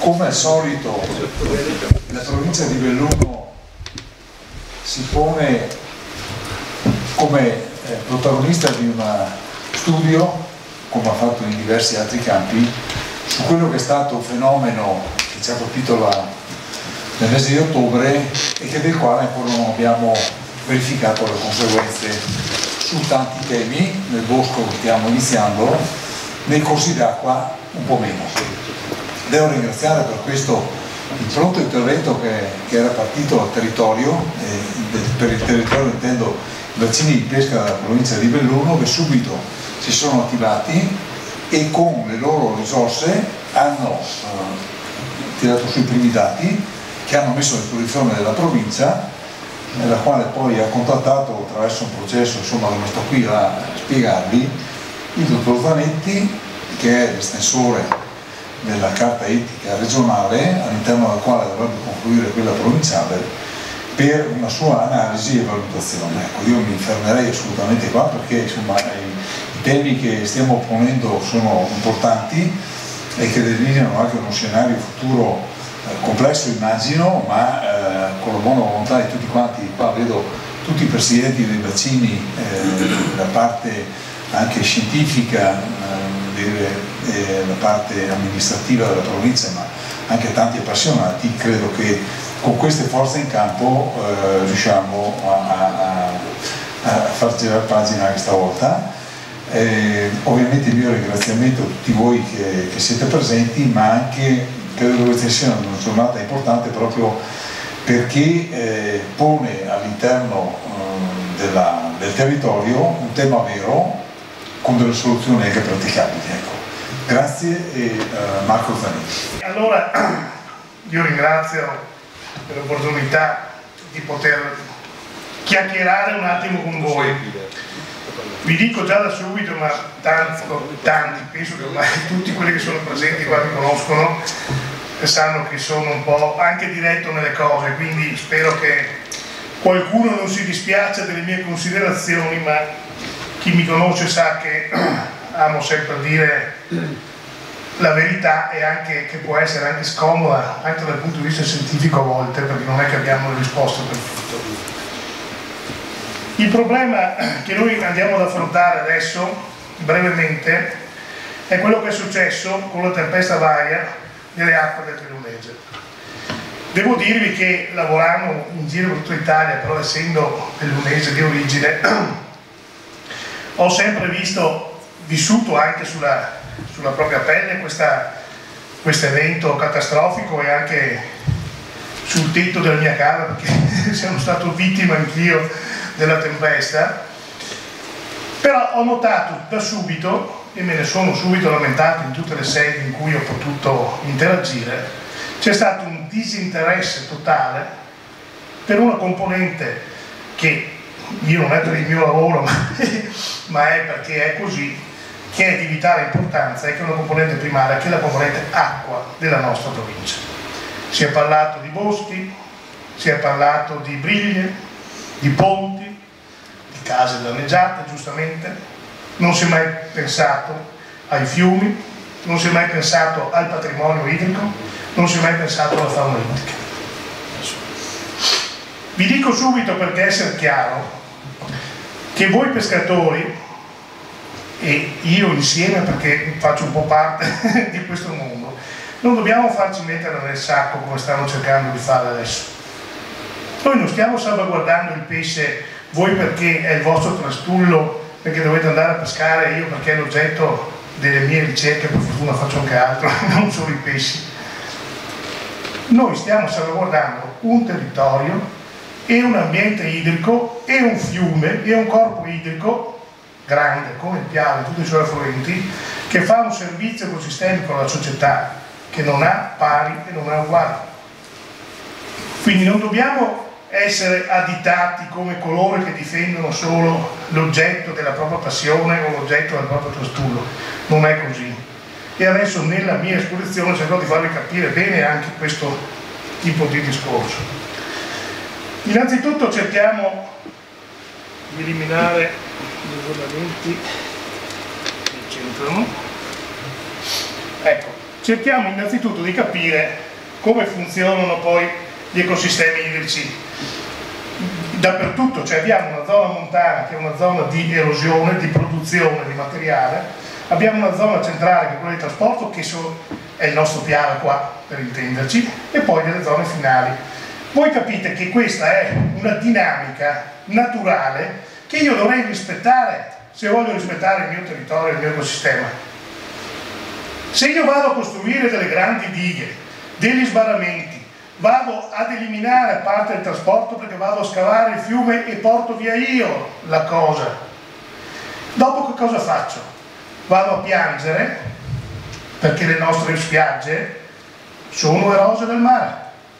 come al solito la provincia di Belluno si pone come protagonista di un studio, come ha fatto in diversi altri campi, su quello che è stato un fenomeno che ci ha colpito nel mese di ottobre e che del quale ancora non abbiamo verificato le conseguenze su tanti temi. Nel bosco stiamo iniziando, nei corsi d'acqua un po' meno. Devo ringraziare per questo il pronto intervento che era partito dal territorio, per il territorio intendo i bacini di pesca della provincia di Belluno, che subito si sono attivati e con le loro risorse hanno tirato sui primi dati che hanno messo a disposizione della provincia, nella quale poi ha contattato attraverso un processo, insomma, che non sto qui a spiegarvi, il dottor Zanetti, che è l'estensore della carta etica regionale, all'interno della quale dovrebbe confluire quella provinciale, per una sua analisi e valutazione. Ecco, io mi fermerei assolutamente qua perché insomma i temi che stiamo ponendo sono importanti e che delineano anche uno scenario futuro complesso, immagino, ma con la buona volontà di tutti quanti. Qua vedo tutti i presidenti dei bacini, la parte anche scientifica, la parte amministrativa della provincia, ma anche tanti appassionati. Credo che con queste forze in campo riusciamo a far girare pagina questa volta. Ovviamente il mio ringraziamento a tutti voi che siete presenti, ma anche credo che questa sia una giornata importante proprio perché pone all'interno del territorio un tema vero con delle soluzioni anche praticabili. Ecco. Grazie e Marco Zanetti. Allora io ringrazio per l'opportunità di poter chiacchierare un attimo con voi. Vi dico già da subito, ma tanti, penso che ormai tutti quelli che sono presenti qua mi conoscono e sanno che sono un po' anche diretto nelle cose, quindi spero che qualcuno non si dispiaccia delle mie considerazioni, ma chi mi conosce sa che amo sempre dire la verità e anche che può essere anche scomoda anche dal punto di vista scientifico a volte, perché non è che abbiamo le risposte per tutto. Il problema che noi andiamo ad affrontare adesso, brevemente, è quello che è successo con la tempesta Vaia nelle acque del Bellunese. Devo dirvi che lavorando in giro per tutta Italia, però essendo bellunese di origine, ho sempre vissuto anche sulla propria pelle questo evento catastrofico e anche sul tetto della mia casa, perché sono stato vittima anch'io della tempesta. Però ho notato da subito, e me ne sono subito lamentato in tutte le sedi in cui ho potuto interagire, c'è stato un disinteresse totale per una componente che io non è per il mio lavoro ma è perché è così, che è di vitale importanza e che è una componente primaria, che è la componente acqua della nostra provincia. Si è parlato di boschi, si è parlato di briglie, di ponti, di case danneggiate, giustamente. Non si è mai pensato ai fiumi, non si è mai pensato al patrimonio idrico, non si è mai pensato alla fauna ittica. Vi dico subito, per essere chiaro, che voi pescatori e io insieme, perché faccio un po' parte di questo mondo, non dobbiamo farci mettere nel sacco come stanno cercando di fare adesso. Noi non stiamo salvaguardando il pesce voi perché è il vostro trastullo, perché dovete andare a pescare, io perché è l'oggetto delle mie ricerche, per fortuna faccio anche altro, non solo i pesci. Noi stiamo salvaguardando un territorio e un ambiente idrico e un fiume e un corpo idrico grande come il Piave e tutti i suoi affluenti, che fa un servizio ecosistemico alla società che non ha pari e non ha uguali. Quindi non dobbiamo essere additati come coloro che difendono solo l'oggetto della propria passione o l'oggetto del proprio trastullo. Non è così. E adesso nella mia esposizione cercherò di farvi capire bene anche questo tipo di discorso. Innanzitutto cerchiamo di eliminare gli isolamenti che c'entrano. Ecco, cerchiamo innanzitutto di capire come funzionano poi gli ecosistemi idrici dappertutto. Cioè abbiamo una zona montana che è una zona di erosione, di produzione di materiale, abbiamo una zona centrale che è quella di trasporto, che è il nostro piano qua per intenderci, e poi delle zone finali. Voi capite che questa è una dinamica naturale che io dovrei rispettare se voglio rispettare il mio territorio e il mio ecosistema. Se io vado a costruire delle grandi dighe, degli sbarramenti, vado ad eliminare parte del trasporto perché vado a scavare il fiume e porto via io la cosa, dopo che cosa faccio? Vado a piangere perché le nostre spiagge sono erose dal mare,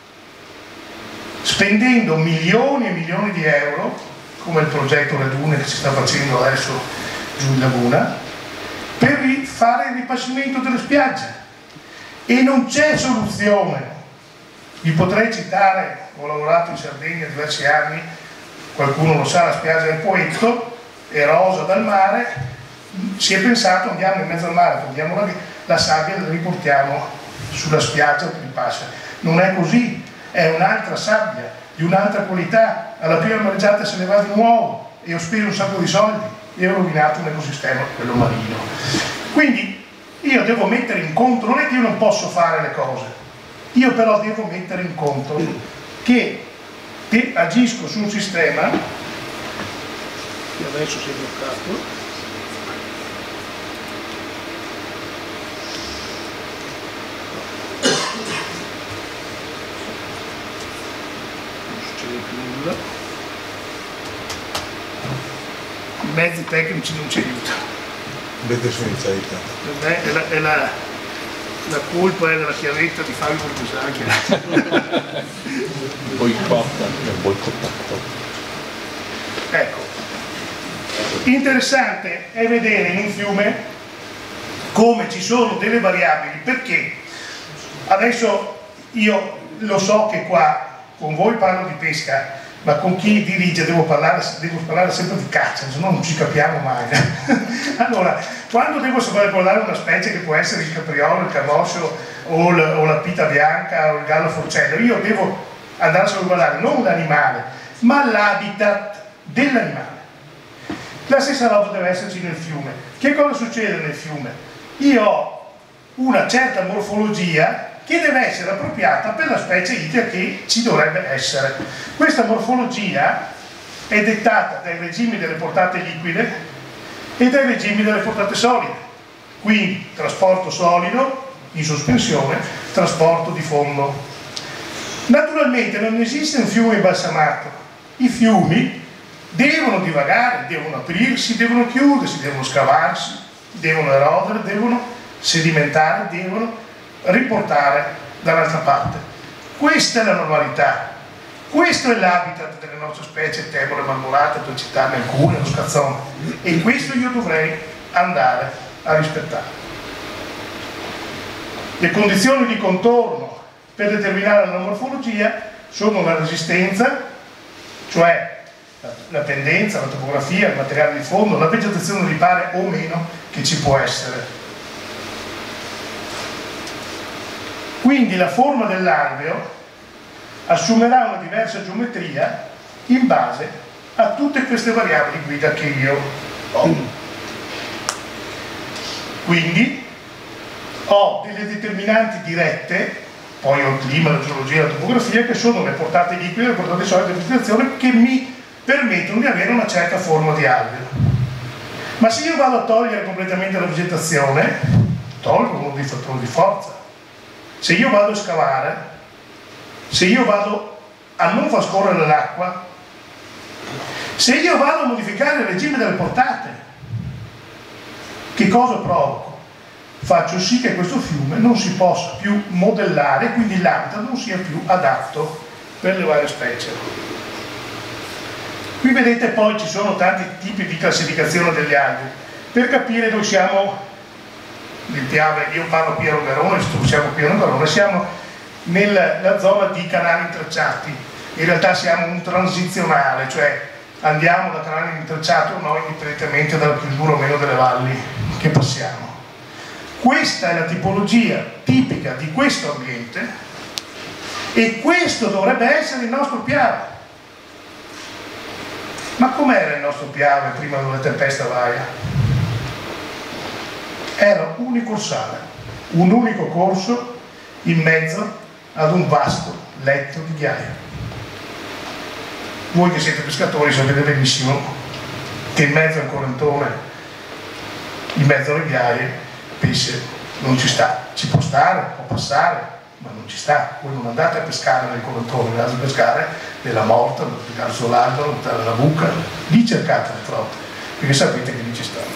spendendo milioni e milioni di euro, come il progetto Le Dune che si sta facendo adesso giù in laguna, per fare il ripascimento delle spiagge. E non c'è soluzione. Vi potrei citare, ho lavorato in Sardegna diversi anni, qualcuno lo sa, la spiaggia del Poetto, erosa dal mare, si è pensato andiamo in mezzo al mare, prendiamo la sabbia e la riportiamo sulla spiaggia per il passa. Non è così, è un'altra sabbia, di un'altra qualità, alla prima mareggiata se ne va di nuovo e ho speso un sacco di soldi e ho rovinato un ecosistema, quello marino. Quindi io devo mettere in conto, non è che io non posso fare le cose, io però devo mettere in conto che agisco su un sistema che adesso si è bloccato. I mezzi tecnici non ci aiutano. La colpa è della chiavetta di Fabio Bortesacchi. Boicottato. Ecco, interessante è vedere in un fiume come ci sono delle variabili, perché adesso io lo so che qua con voi parlo di pesca, ma con chi dirige devo parlare sempre di caccia, se no non ci capiamo mai. Allora, quando devo salvaguardare una specie che può essere il capriolo, il camoscio o la pita bianca o il gallo forcello, io devo andare a salvaguardare non l'animale, ma l'habitat dell'animale. La stessa roba deve esserci nel fiume. Che cosa succede nel fiume? Io ho una certa morfologia che deve essere appropriata per la specie idrica che ci dovrebbe essere. Questa morfologia è dettata dai regimi delle portate liquide e dai regimi delle portate solide. Quindi trasporto solido in sospensione, trasporto di fondo. Naturalmente non esiste un fiume imbalsamato. I fiumi devono divagare, devono aprirsi, devono chiudersi, devono scavarsi, devono erodere, devono sedimentare, devono riportare dall'altra parte. Questa è la normalità, questo è l'habitat delle nostre specie, tevole, marmorate, per citarne alcune, lo scazzone, e questo io dovrei andare a rispettare. Le condizioni di contorno per determinare la morfologia sono la resistenza, cioè la pendenza, la topografia, il materiale di fondo, la vegetazione ripare o meno che ci può essere. Quindi la forma dell'alveo assumerà una diversa geometria in base a tutte queste variabili guida che io ho. Quindi ho delle determinanti dirette, poi ho il clima, la geologia, la topografia, che sono le portate liquide, le portate solide di vegetazione, che mi permettono di avere una certa forma di alveo. Ma se io vado a togliere completamente la vegetazione, tolgo uno dei fattori di forza. Se io vado a scavare, se io vado a non far scorrere l'acqua, se io vado a modificare il regime delle portate, che cosa provoco? Faccio sì che questo fiume non si possa più modellare, quindi l'habitat non sia più adatto per le varie specie. Qui vedete poi ci sono tanti tipi di classificazione degli alvei. Per capire noi siamo... io parlo Piero Garone, siamo Piero Garone, siamo nella zona di canali intrecciati. In realtà siamo un transizionale, cioè andiamo da canale intrecciato o no, indipendentemente dalla chiusura o meno delle valli che passiamo. Questa è la tipologia tipica di questo ambiente e questo dovrebbe essere il nostro Piave. Ma com'era il nostro Piave prima della tempesta Vaia? Era unicorsale, un unico corso in mezzo ad un vasto letto di ghiaia. Voi che siete pescatori sapete benissimo che in mezzo al correntone, in mezzo alle ghiaie, pesce non ci sta, ci può stare, può passare, ma non ci sta. Voi non andate a pescare nel correntone, andate a pescare nella morta, andate a pescare sull'albero, andate nella buca, lì cercate le trote, perché sapete che lì ci stanno.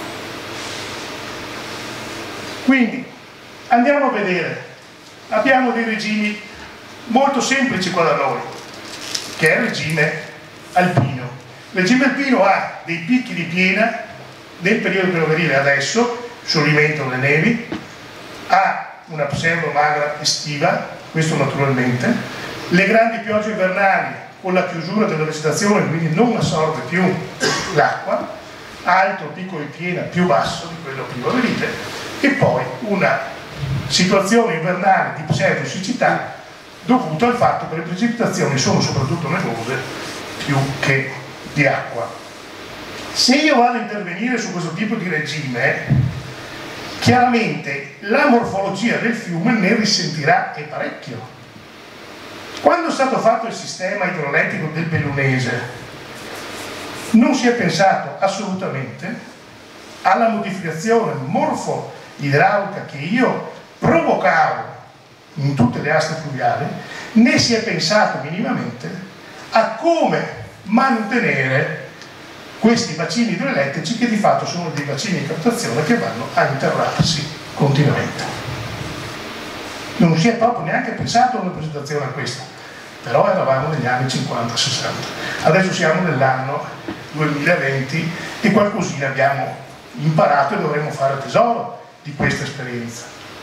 Quindi andiamo a vedere, abbiamo dei regimi molto semplici qua da noi, che è il regime alpino. Il regime alpino ha dei picchi di piena nel periodo primaverile adesso, scioglimento delle nevi, ha una pseudo magra estiva, questo naturalmente, le grandi piogge invernali con la chiusura della vegetazione, quindi non assorbe più l'acqua, altro picco di piena più basso di quello primaverile, e poi una situazione invernale di pseudo siccità dovuta al fatto che le precipitazioni sono soprattutto nevose più che di acqua. Se io vado a intervenire su questo tipo di regime, chiaramente la morfologia del fiume ne risentirà e parecchio. Quando è stato fatto il sistema idroelettrico del Bellunese non si è pensato assolutamente alla modificazione morfo-idraulica che io provocavo in tutte le aste fluviali, né si è pensato minimamente a come mantenere questi bacini idroelettrici che di fatto sono dei bacini di captazione che vanno a interrarsi continuamente. Non si è proprio neanche pensato a una presentazione a questa, però eravamo negli anni 50-60. Adesso siamo nell'anno 2020 e qualcosina abbiamo imparato e dovremo fare tesoro di questa esperienza.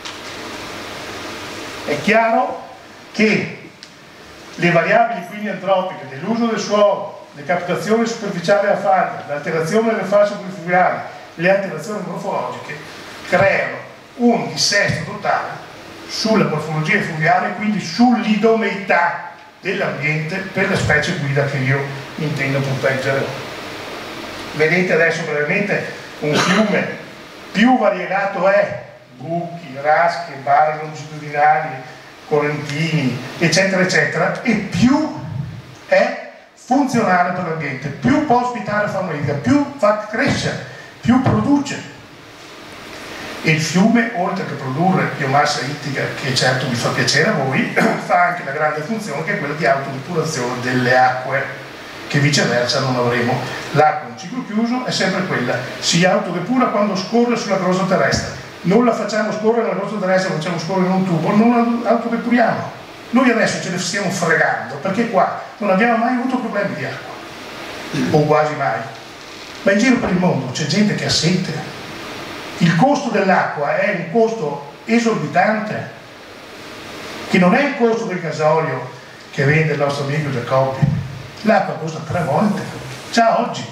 È chiaro che le variabili quindi antropiche dell'uso del suolo, le captazioni superficiali a falda, l'alterazione delle fasce fluviali, le alterazioni morfologiche creano un dissesto totale sulla morfologia fluviale e quindi sull'idoneità dell'ambiente per le specie guida che io intendo proteggere. Vedete adesso brevemente un fiume più variegato è, buchi, rasche, barre longitudinali, correntini, eccetera eccetera, e più è funzionale per l'ambiente, più può ospitare fauna idrica, più fa crescere, più produce. E il fiume, oltre che produrre biomassa ittica, che certo vi fa piacere a voi, fa anche la grande funzione che è quella di autodepurazione delle acque, che viceversa non avremo. L'acqua in ciclo chiuso è sempre quella, si autodepura quando scorre sulla crosta terrestre. Non la facciamo scorrere nella crosta terrestre, la facciamo scorrere in un tubo, non la autodepuriamo. Noi adesso ce ne stiamo fregando perché qua non abbiamo mai avuto problemi di acqua, o quasi mai. Ma in giro per il mondo c'è gente che ha sete. Il costo dell'acqua è un costo esorbitante, che non è il costo del gasolio che vende il nostro amico Giacobbi. L'acqua costa 3 volte, già oggi.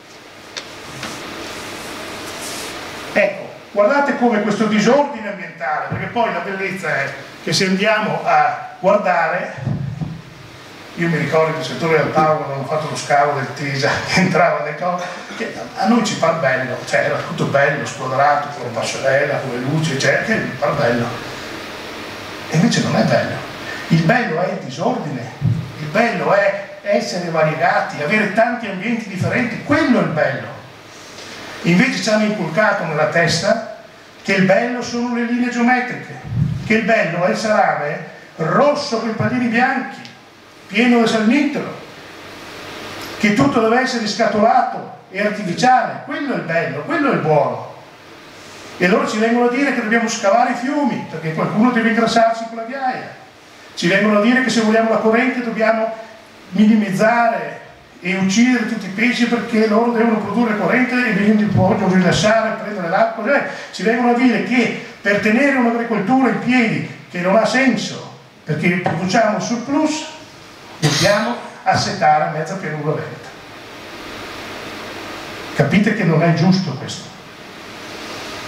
Ecco, guardate come questo disordine ambientale, perché poi la bellezza è che se andiamo a guardare, io mi ricordo che il settore del Paolo quando hanno fatto lo scavo del Tesa che entrava nel cose, che a noi ci par bello, cioè era tutto bello, squadrato, con la passerella, con le luci, cioè che par bello. E invece non è bello. Il bello è il disordine, il bello è essere variegati, avere tanti ambienti differenti, quello è il bello. Invece ci hanno inculcato nella testa che il bello sono le linee geometriche, che il bello è il salame rosso con i pallini bianchi, pieno di salnitro, che tutto deve essere scatolato e artificiale. Quello è il bello, quello è il buono. E allora ci vengono a dire che dobbiamo scavare i fiumi perché qualcuno deve ingrassarsi con la ghiaia, ci vengono a dire che se vogliamo la corrente dobbiamo minimizzare e uccidere tutti i pesci perché loro devono produrre corrente e bisogna vogliono rilasciare, prendere l'acqua. Ci vengono a dire che per tenere un'agricoltura in piedi, che non ha senso perché produciamo surplus, dobbiamo assetare mezza pianura veneta. Capite che non è giusto questo.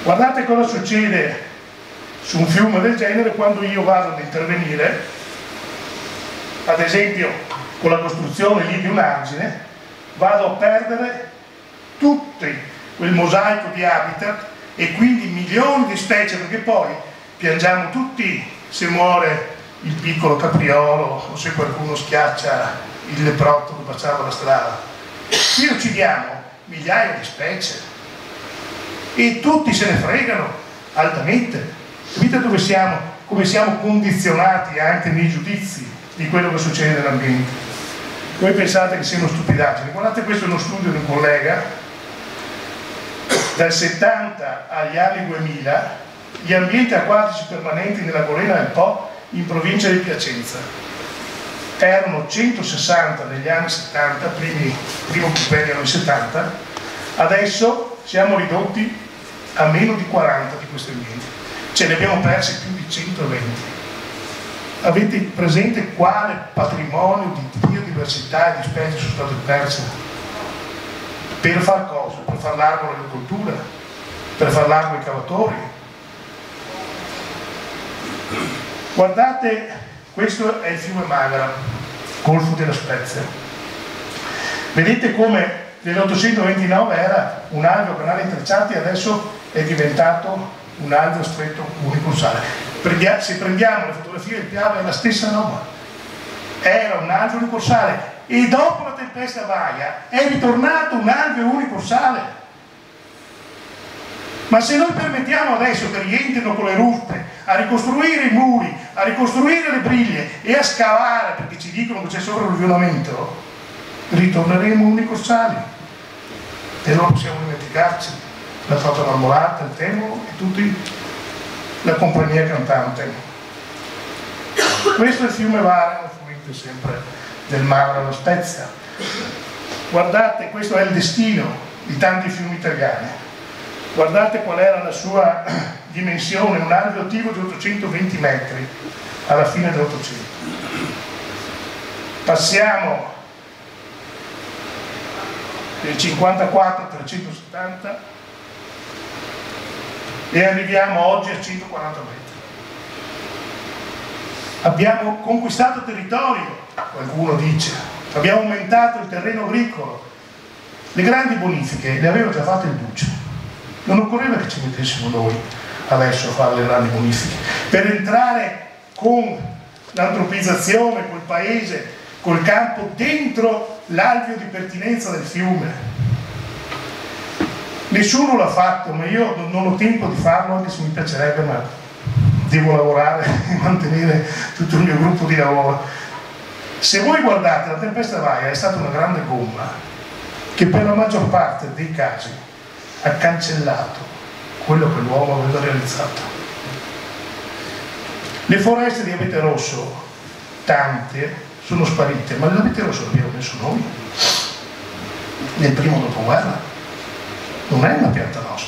Guardate cosa succede su un fiume del genere quando io vado ad intervenire, ad esempio con la costruzione lì di un argine, vado a perdere tutto quel mosaico di habitat e quindi milioni di specie, perché poi piangiamo tutti se muore il piccolo capriolo o se qualcuno schiaccia il leprotto che passava la strada. Qui uccidiamo migliaia di specie e tutti se ne fregano altamente. Capite dove siamo, come siamo condizionati anche nei giudizi di quello che succede nell'ambiente. Voi pensate che siano stupidaggini. Guardate, questo è uno studio di un collega dal 70 agli anni 2000, gli ambienti acquatici permanenti nella Golena del Po in provincia di Piacenza. Erano 160 negli anni 70, primo compendio anni 70, adesso siamo ridotti a meno di 40 di questi ambienti. Ce ne abbiamo persi più di 120. Avete presente quale patrimonio di biodiversità e di specie sono state perse? Per far cosa? Per far largo l'agricoltura? Per far largo i cavatori? Guardate, questo è il fiume Magra, Golfo della Spezia. Vedete come nell'829 era un alveo a canali intrecciati e adesso è diventato un alveo stretto unicursale. Se prendiamo le fotografie del Piave è la stessa roba. Era un alveo unicursale e dopo la tempesta Vaia è ritornato un alveo unicursale. Ma se noi permettiamo adesso che rientrino con le ruspe a ricostruire i muri, a ricostruire le briglie e a scavare perché ci dicono che c'è sovralluvionamento, ritorneremo unicursali e non possiamo dimenticarci la Trota Marmorata, il Temo e tutti la compagnia cantante. Questo è il fiume Vara, affluente sempre del Magra alla Spezia. Guardate, questo è il destino di tanti fiumi italiani. Guardate qual era la sua dimensione, un alveo attivo di 820 metri alla fine dell'Ottocento. Passiamo del 54 a 370 e arriviamo oggi a 140 metri. Abbiamo conquistato territorio, qualcuno dice, abbiamo aumentato il terreno agricolo, le grandi bonifiche le aveva già fatte il Duce. Non occorreva che ci mettessimo noi adesso a fare le grandi bonifiche. Per entrare con l'antropizzazione, col paese, col campo dentro l'alveo di pertinenza del fiume. Nessuno l'ha fatto, ma io non ho tempo di farlo, anche se mi piacerebbe, ma devo lavorare e mantenere tutto il mio gruppo di lavoro. Se voi guardate, la tempesta Vaia è stata una grande gomma che per la maggior parte dei casi ha cancellato quello che l'uomo aveva realizzato. Le foreste di abete rosso, tante, sono sparite, ma l'abete rosso l'abbiamo messo noi nel primo dopoguerra, non è una pianta nostra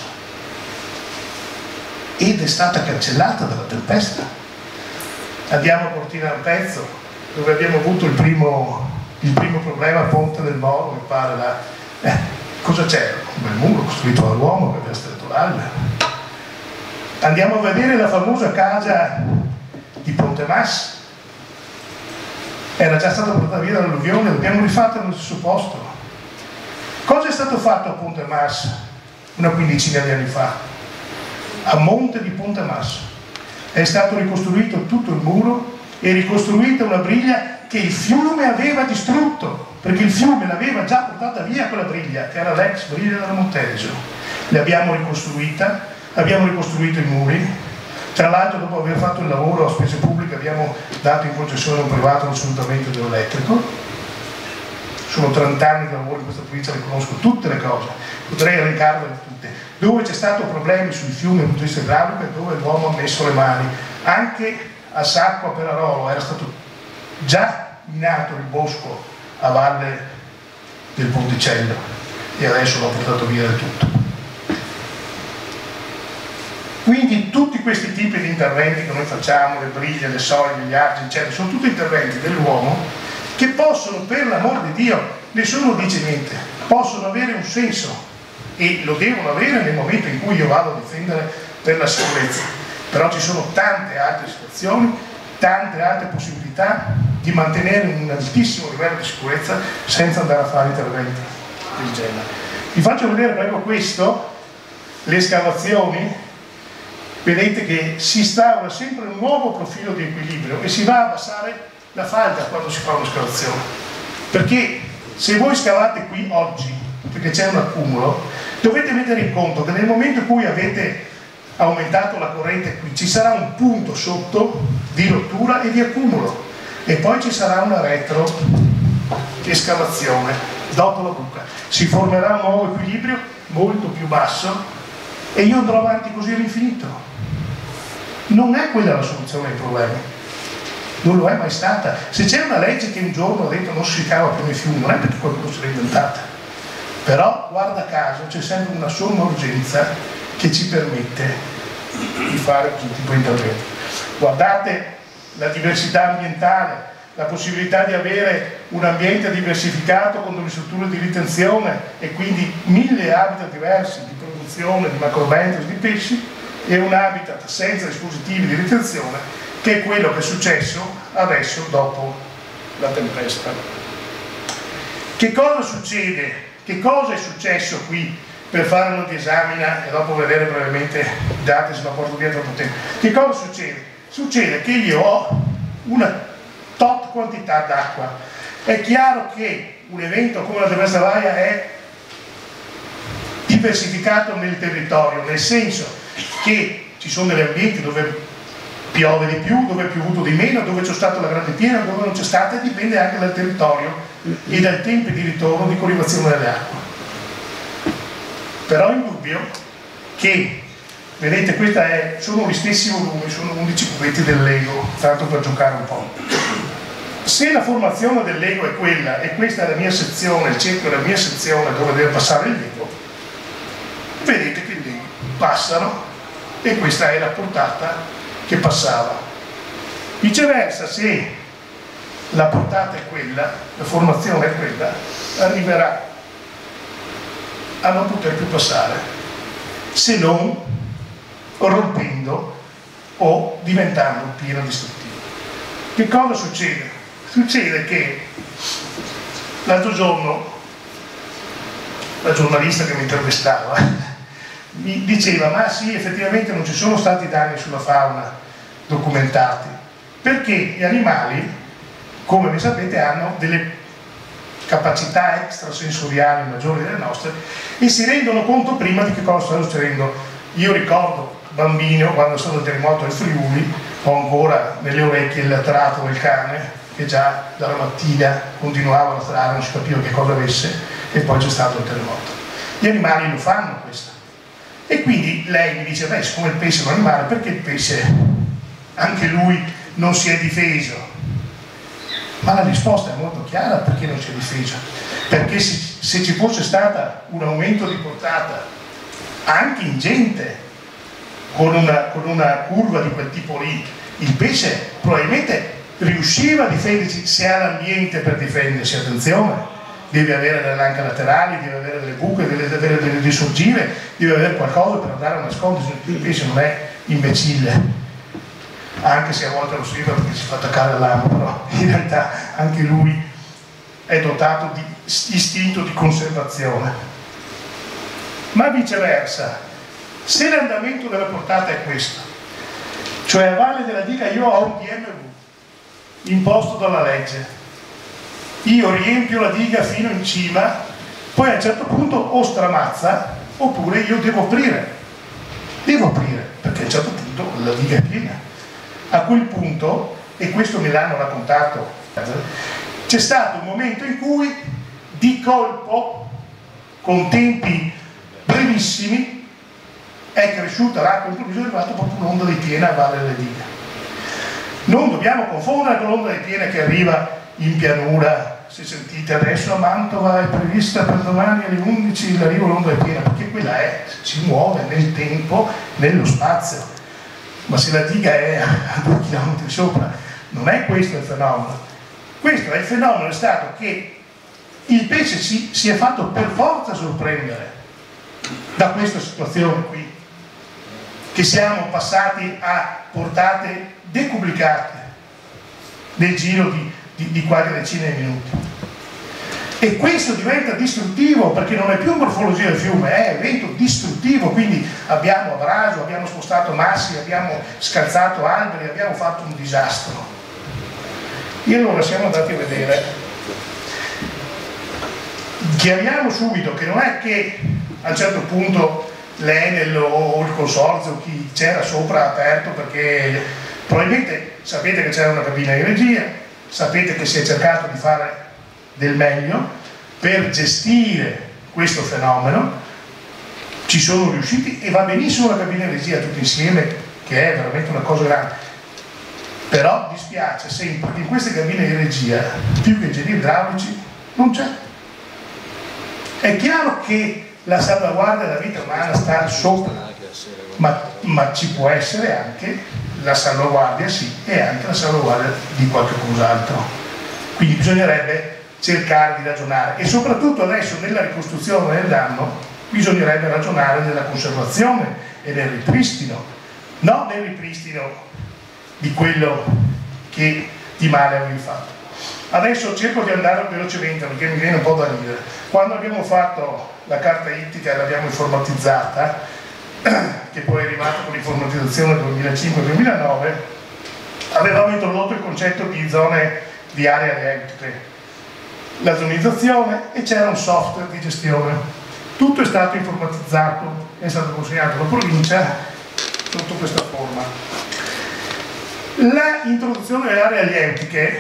ed è stata cancellata dalla tempesta. Andiamo a Cortina d'Ampezzo, dove abbiamo avuto il primo problema a Ponte del Moro, mi pare là. Cosa c'era? Un bel muro costruito dall'uomo che aveva stretto l'albero. Andiamo a vedere la famosa casa di Ponte Mas. Era già stata portata via dall'alluvione, l'abbiamo rifatta nello stesso posto. Cosa è stato fatto a Ponte Mas una quindicina di anni fa? A monte di Ponte Mas è stato ricostruito tutto il muro e ricostruita una briglia che il fiume aveva distrutto, perché il fiume l'aveva già portata via quella briglia, che era l'ex briglia della Monteggio. L'abbiamo ricostruita, abbiamo ricostruito i muri, tra l'altro dopo aver fatto il lavoro a spese pubbliche abbiamo dato in concessione a un privato l'assolutamente dell'elettrico. Sono 30 anni di lavoro in questa provincia, le conosco tutte le cose, potrei elencarvele tutte. Dove c'è stato problemi sui fiumi dal punto di vista idraulico e dove l'uomo ha messo le mani. Anche a Sacco, a Perarolo, era stato già minato il bosco a valle del Ponticello e adesso l'ho portato via del tutto. Quindi tutti questi tipi di interventi che noi facciamo, le briglie, le soglie, gli argini, eccetera, sono tutti interventi dell'uomo che possono, per l'amor di Dio, nessuno dice niente, possono avere un senso, e lo devono avere nel momento in cui io vado a difendere per la sicurezza, però ci sono tante altre situazioni, tante altre possibilità di mantenere un altissimo livello di sicurezza senza andare a fare interventi del genere. Vi faccio vedere proprio questo, le scavazioni. Vedete che si instaura sempre un nuovo profilo di equilibrio e si va a abbassare la falda quando si fa una scavazione, perché se voi scavate qui oggi perché c'è un accumulo, dovete mettere in conto che nel momento in cui avete aumentato la corrente qui ci sarà un punto sotto di rottura e di accumulo e poi ci sarà una retro escavazione dopo la buca, si formerà un nuovo equilibrio molto più basso e io andrò avanti così all'infinito. Non è quella la soluzione ai problemi, non lo è mai stata. Se c'è una legge che un giorno ha detto non si cava più nei fiumi, non è perché qualcuno se l'ha inventata, però guarda caso c'è sempre una somma urgenza che ci permette di fare questo tipo di intervento. Guardate la diversità ambientale, la possibilità di avere un ambiente diversificato con delle strutture di ritenzione e quindi 1000 habitat diversi di produzione di macrobentos, di pesci, e un habitat senza dispositivi di ritenzione, che è quello che è successo adesso dopo la tempesta. Che cosa succede? Che cosa è successo qui per fare una disamina e dopo vedere brevemente i dati, se la porto via troppo tempo? Che cosa succede? Succede che io ho una tot quantità d'acqua. È chiaro che un evento come la tempesta Vaia è diversificato nel territorio, nel senso che ci sono degli ambienti dove piove di più, dove è piovuto di meno, dove c'è stata la grande piena, dove non c'è stata, e dipende anche dal territorio e dal tempo di ritorno di collivazione delle acque. Però è indubbio che, vedete, sono gli stessi volumi, sono 11 cubetti del Lego, tanto per giocare un po'. Se la formazione del Lego è quella, e questa è la mia sezione, il cerchio è la mia sezione dove deve passare il Lego, vedete che i Lego passano e questa è la portata che passava. Viceversa, se la portata è quella, la formazione è quella, arriverà a non poter più passare, se non rompendo o diventando pieno distruttivo. Che cosa succede? Succede che l'altro giorno la giornalista che mi intervistava mi diceva: ma sì, effettivamente non ci sono stati danni sulla fauna documentati, perché gli animali, come vi sapete, hanno delle capacità extrasensoriali maggiori delle nostre e si rendono conto prima di che cosa sta succedendo. Io ricordo, bambino, quando è stato il terremoto al Friuli, ho ancora nelle orecchie il latrato del cane che già dalla mattina continuava a latrare, non si capiva che cosa avesse, e poi c'è stato il terremoto. Gli animali lo fanno questo. E quindi lei mi dice: beh, siccome il pesce è un animale, perché il pesce anche lui non si è difeso? Ma la risposta è molto chiara: perché non si è difeso? Perché se ci fosse stato un aumento di portata anche ingente, con una curva di quel tipo lì, il pesce probabilmente riusciva a difendersi, se ha l'ambiente per difendersi. Attenzione, deve avere delle anche laterali, deve avere delle buche, deve avere delle risorgive, deve avere qualcosa per andare a nascondersi. Il pesce non è imbecille, anche se a volte lo scrive perché si fa attaccare all'amo, però in realtà anche lui è dotato di istinto di conservazione. Ma viceversa, se l'andamento della portata è questo, cioè a valle della diga io ho un DMV imposto dalla legge, io riempio la diga fino in cima, poi a un certo punto o stramazza oppure io devo aprire perché a un certo punto la diga è piena. A quel punto, e questo me l'hanno raccontato, c'è stato un momento in cui di colpo, con tempi brevissimi, è cresciuta l'acqua, improvviso è arrivata proprio un'onda di piena a valle delle dighe. Non dobbiamo confondere con l'onda di piena che arriva in pianura. Se sentite adesso a Mantova è prevista per domani alle 11 l'arrivo l'onda di piena, perché quella si muove nel tempo, nello spazio. Ma se la diga è a 2 km sopra, non è questo il fenomeno. Questo è il fenomeno, è stato che il pesce si è fatto per forza sorprendere da questa situazione qui, che siamo passati a portate decuplicate nel giro di qualche decina di minuti. E questo diventa distruttivo perché non è più morfologia del fiume, è evento distruttivo, quindi abbiamo abraso, abbiamo spostato massi, abbiamo scalzato alberi, abbiamo fatto un disastro. E allora siamo andati a vedere, chiariamo subito che non è che a un certo punto l'Enel o il consorzio, chi c'era sopra, ha aperto perché probabilmente sapete che c'era una cabina di regia, sapete che si è cercato di fare del meglio per gestire questo fenomeno, ci sono riusciti e va benissimo la cabina di regia tutti insieme, che è veramente una cosa grande, però dispiace sempre che in queste cabine di regia più che ingegneri idraulici non c'è. È chiaro che la salvaguardia della vita umana sta sopra, ma ci può essere anche la salvaguardia, sì, e anche la salvaguardia di qualche cos'altro. Quindi bisognerebbe cercare di ragionare, e soprattutto adesso nella ricostruzione del danno bisognerebbe ragionare nella conservazione e nel ripristino, non nel ripristino di quello che di male avevi fatto. Adesso cerco di andare velocemente perché mi viene un po' da ridere. Quando abbiamo fatto la carta ittica e l'abbiamo informatizzata, che poi è arrivata con l'informatizzazione 2005-2009, avevamo introdotto il concetto di zone di aree elettriche, la zonizzazione, e c'era un software di gestione. Tutto è stato informatizzato, è stato consegnato alla provincia sotto questa forma. La introduzione delle aree alientiche,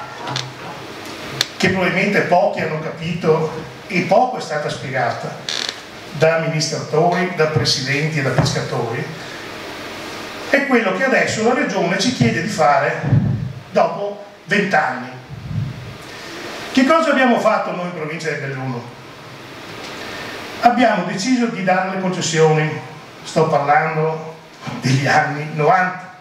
che probabilmente pochi hanno capito e poco è stata spiegata da amministratori, da presidenti e da pescatori, è quello che adesso la Regione ci chiede di fare dopo 20 anni. Che cosa abbiamo fatto noi in provincia di Belluno? Abbiamo deciso di dare le concessioni, sto parlando degli anni 90,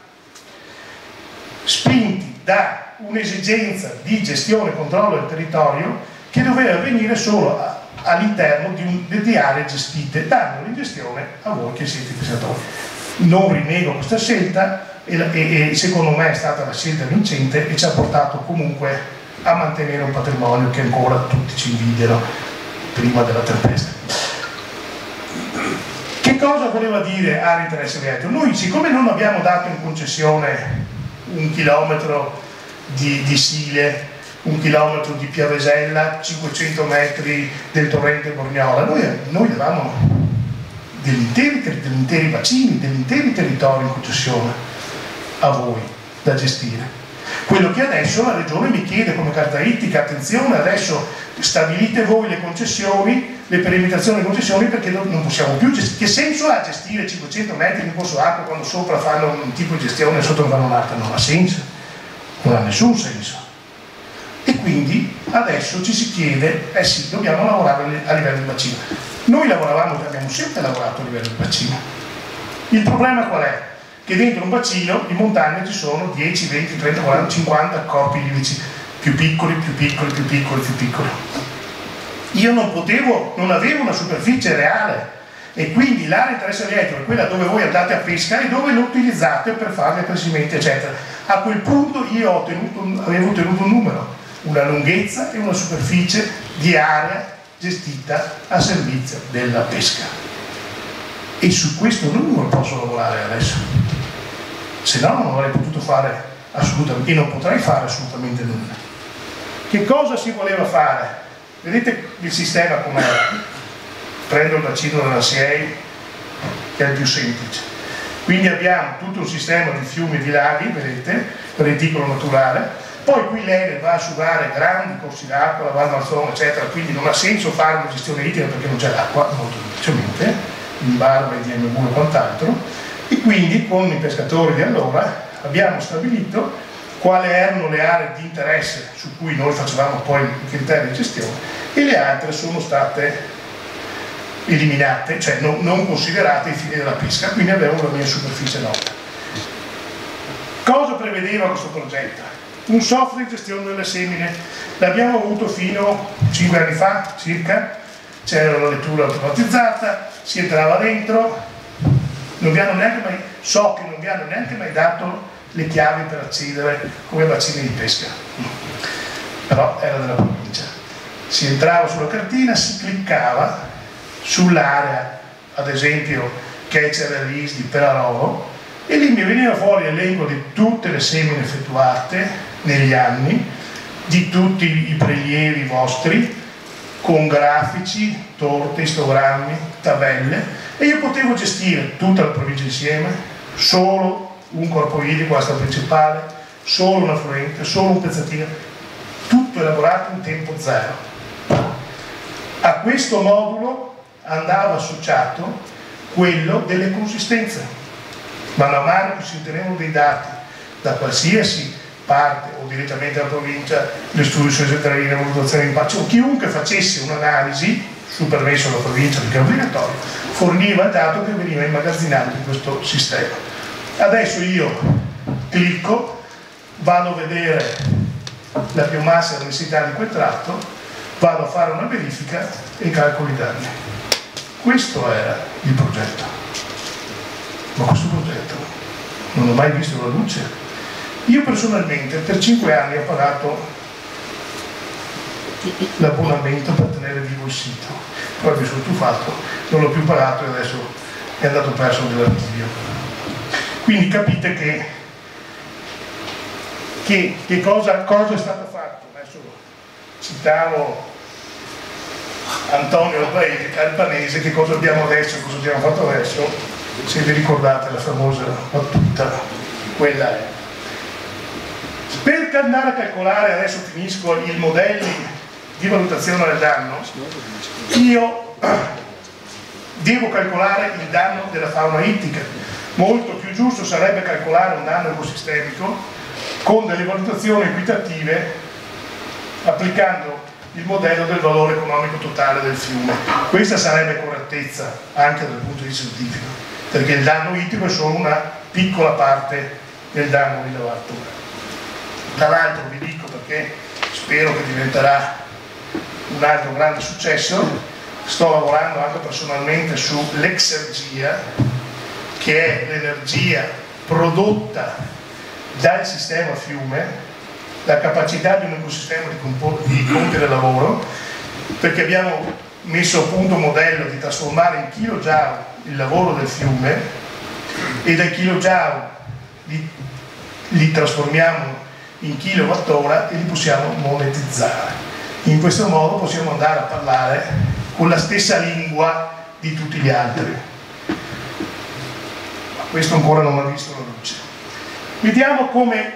spinti da un'esigenza di gestione e controllo del territorio che doveva avvenire solo all'interno di aree gestite, dando in gestione a voi che siete pescatori. Non rinego questa scelta e secondo me è stata la scelta vincente e ci ha portato comunque a mantenere un patrimonio che ancora tutti ci invidiano prima della tempesta. Che cosa voleva dire area di interesse elettrico? Noi, siccome non abbiamo dato in concessione 1 chilometro di Sile, 1 chilometro di Piavesella, 500 metri del torrente Borgnola, noi avevamo degli interi bacini, degli interi territori in concessione a voi da gestire. Quello che adesso la Regione mi chiede come carta ittica, attenzione, adesso stabilite voi le concessioni, le perimetrazioni delle concessioni, perché non possiamo più gestire. Che senso ha gestire 500 metri di un corso d'acqua quando sopra fanno un tipo di gestione e sotto ne fanno un'altra? Non ha senso, non ha nessun senso. E quindi adesso ci si chiede, eh sì, dobbiamo lavorare a livello di bacino. Noi abbiamo sempre lavorato a livello di bacino. Il problema qual è? Che dentro un bacino di montagna ci sono 10, 20, 30, 40, 50 corpi idrici, più piccoli, più piccoli, più piccoli, più piccoli. Io non avevo una superficie reale, e quindi l'area di interesse elettrico è quella dove voi andate a pesca e dove lo utilizzate per fare gli accrescimenti, eccetera. A quel punto io avevo ottenuto un numero, una lunghezza e una superficie di area gestita a servizio della pesca. E su questo numero posso lavorare adesso, se no non avrei potuto fare assolutamente, e non potrei fare assolutamente nulla. Che cosa si voleva fare? Vedete il sistema com'è? Prendo il bacino della SIEI, che è il più semplice, quindi abbiamo tutto un sistema di fiumi e di laghi, vedete, reticolo naturale, poi qui l'Enel va a asciugare grandi corsi d'acqua, la Val Marzone, eccetera, quindi non ha senso fare una gestione idrica perché non c'è l'acqua, molto semplicemente, in barba e di DMV e quant'altro, e quindi con i pescatori di allora abbiamo stabilito quali erano le aree di interesse su cui noi facevamo poi i criteri di gestione, e le altre sono state eliminate, cioè non considerate ai fini della pesca, quindi avevo la mia superficie nota. Cosa prevedeva questo progetto? Un software di gestione delle semine, l'abbiamo avuto fino a 5 anni fa circa, c'era la lettura automatizzata, si entrava dentro, non vi hanno neanche mai, so che non vi hanno neanche mai dato le chiavi per accedere come bacini di pesca, però era della provincia. Si entrava sulla cartina, si cliccava sull'area, ad esempio catch and release di Perarovo, e lì mi veniva fuori l'elenco di tutte le semine effettuate negli anni, di tutti i prelievi vostri, con grafici, torte, istogrammi, tabelle, e io potevo gestire tutta la provincia insieme, solo un corpo idrico, asta principale, solo un affluente, solo un pezzettino, tutto elaborato in tempo zero. A questo modulo andava associato quello delle consistenze. Man mano che si ottenevano dei dati da qualsiasi parte o direttamente dalla provincia, le studi centrali, le valutazioni di impatto, o chiunque facesse un'analisi sul permesso della provincia, perché è obbligatorio, forniva il dato che veniva immagazzinato in questo sistema. Adesso io clicco, vado a vedere la biomassa e la densità di quel tratto, vado a fare una verifica e calcolo i danni. Questo era il progetto. Ma questo progetto non ho mai visto la luce. Io personalmente per 5 anni ho pagato l'abbonamento per tenere vivo il sito, poi mi sono stufato, non l'ho più pagato e adesso è andato perso nell'archivio. Quindi capite che cosa è stato fatto. Adesso citavo Antonio Albanese, che cosa abbiamo adesso, cosa abbiamo fatto adesso. Se vi ricordate la famosa battuta, quella è. Per andare a calcolare, adesso finisco, i modelli di valutazione del danno, io devo calcolare il danno della fauna ittica. Molto più giusto sarebbe calcolare un danno ecosistemico con delle valutazioni equitative applicando il modello del valore economico totale del fiume. Questa sarebbe correttezza anche dal punto di vista scientifico, perché il danno ittico è solo una piccola parte del danno rilevato. Tra l'altro vi dico, perché spero che diventerà un altro grande successo, sto lavorando anche personalmente sull'exergia, che è l'energia prodotta dal sistema fiume, la capacità di un ecosistema di compiere lavoro, perché abbiamo messo a punto un modello di trasformare in kilojoule il lavoro del fiume e dai kilojoule li trasformiamo in kilowattora e li possiamo monetizzare. In questo modo possiamo andare a parlare con la stessa lingua di tutti gli altri. Ma questo ancora non ha visto la luce. Vediamo come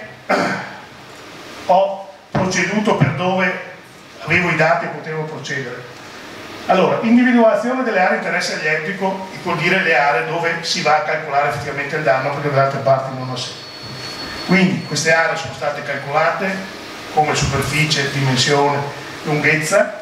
ho proceduto, per dove avevo i dati e potevo procedere. Allora, individuazione delle aree di interesse elettrico vuol dire le aree dove si va a calcolare effettivamente il danno, perché dalle altre parti non ha senso. Quindi queste aree sono state calcolate come superficie, dimensione, lunghezza,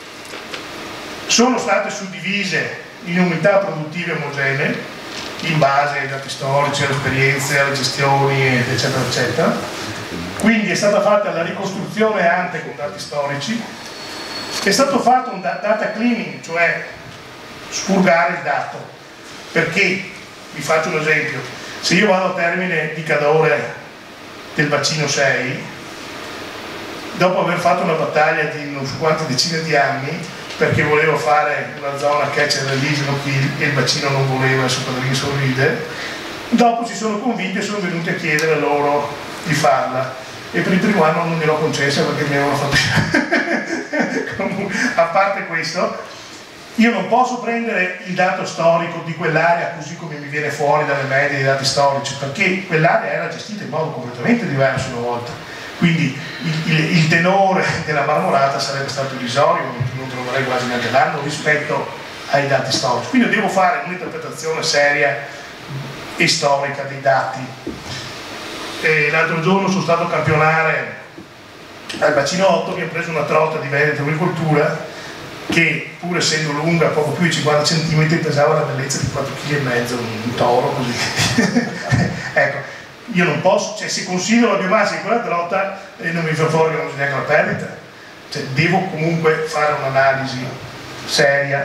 sono state suddivise in unità produttive omogenee in base ai dati storici, alle esperienze, alle gestioni, eccetera eccetera. Quindi è stata fatta la ricostruzione ante con dati storici, è stato fatto un data cleaning, cioè spurgare il dato, perché vi faccio un esempio: se io vado a termine di Cadore del bacino 6, dopo aver fatto una battaglia di non so quante decine di anni, perché volevo fare una zona catch and release e il bacino non voleva, il Padrino sorride, dopo si sono convinti e sono venuti a chiedere loro di farla, e per il primo anno non gliel'ho concessa perché mi avevano fatto. A parte questo, io non posso prendere il dato storico di quell'area così come mi viene fuori dalle medie dei dati storici, perché quell'area era gestita in modo completamente diverso una volta, quindi il tenore della marmorata sarebbe stato irrisorio, non troverei quasi neanche l'anno rispetto ai dati storici. Quindi devo fare un'interpretazione seria e storica dei dati. L'altro giorno sono stato a campionare al bacino 8, mi ho preso una trota di Veneto Agricoltura che, pur essendo lunga poco più di 50 cm, pesava la bellezza di 4,5 kg, un toro così. Ecco, io non posso, cioè, se considero la biomassa di quella trota non mi fa fuori neanche la perdita, cioè, devo comunque fare un'analisi seria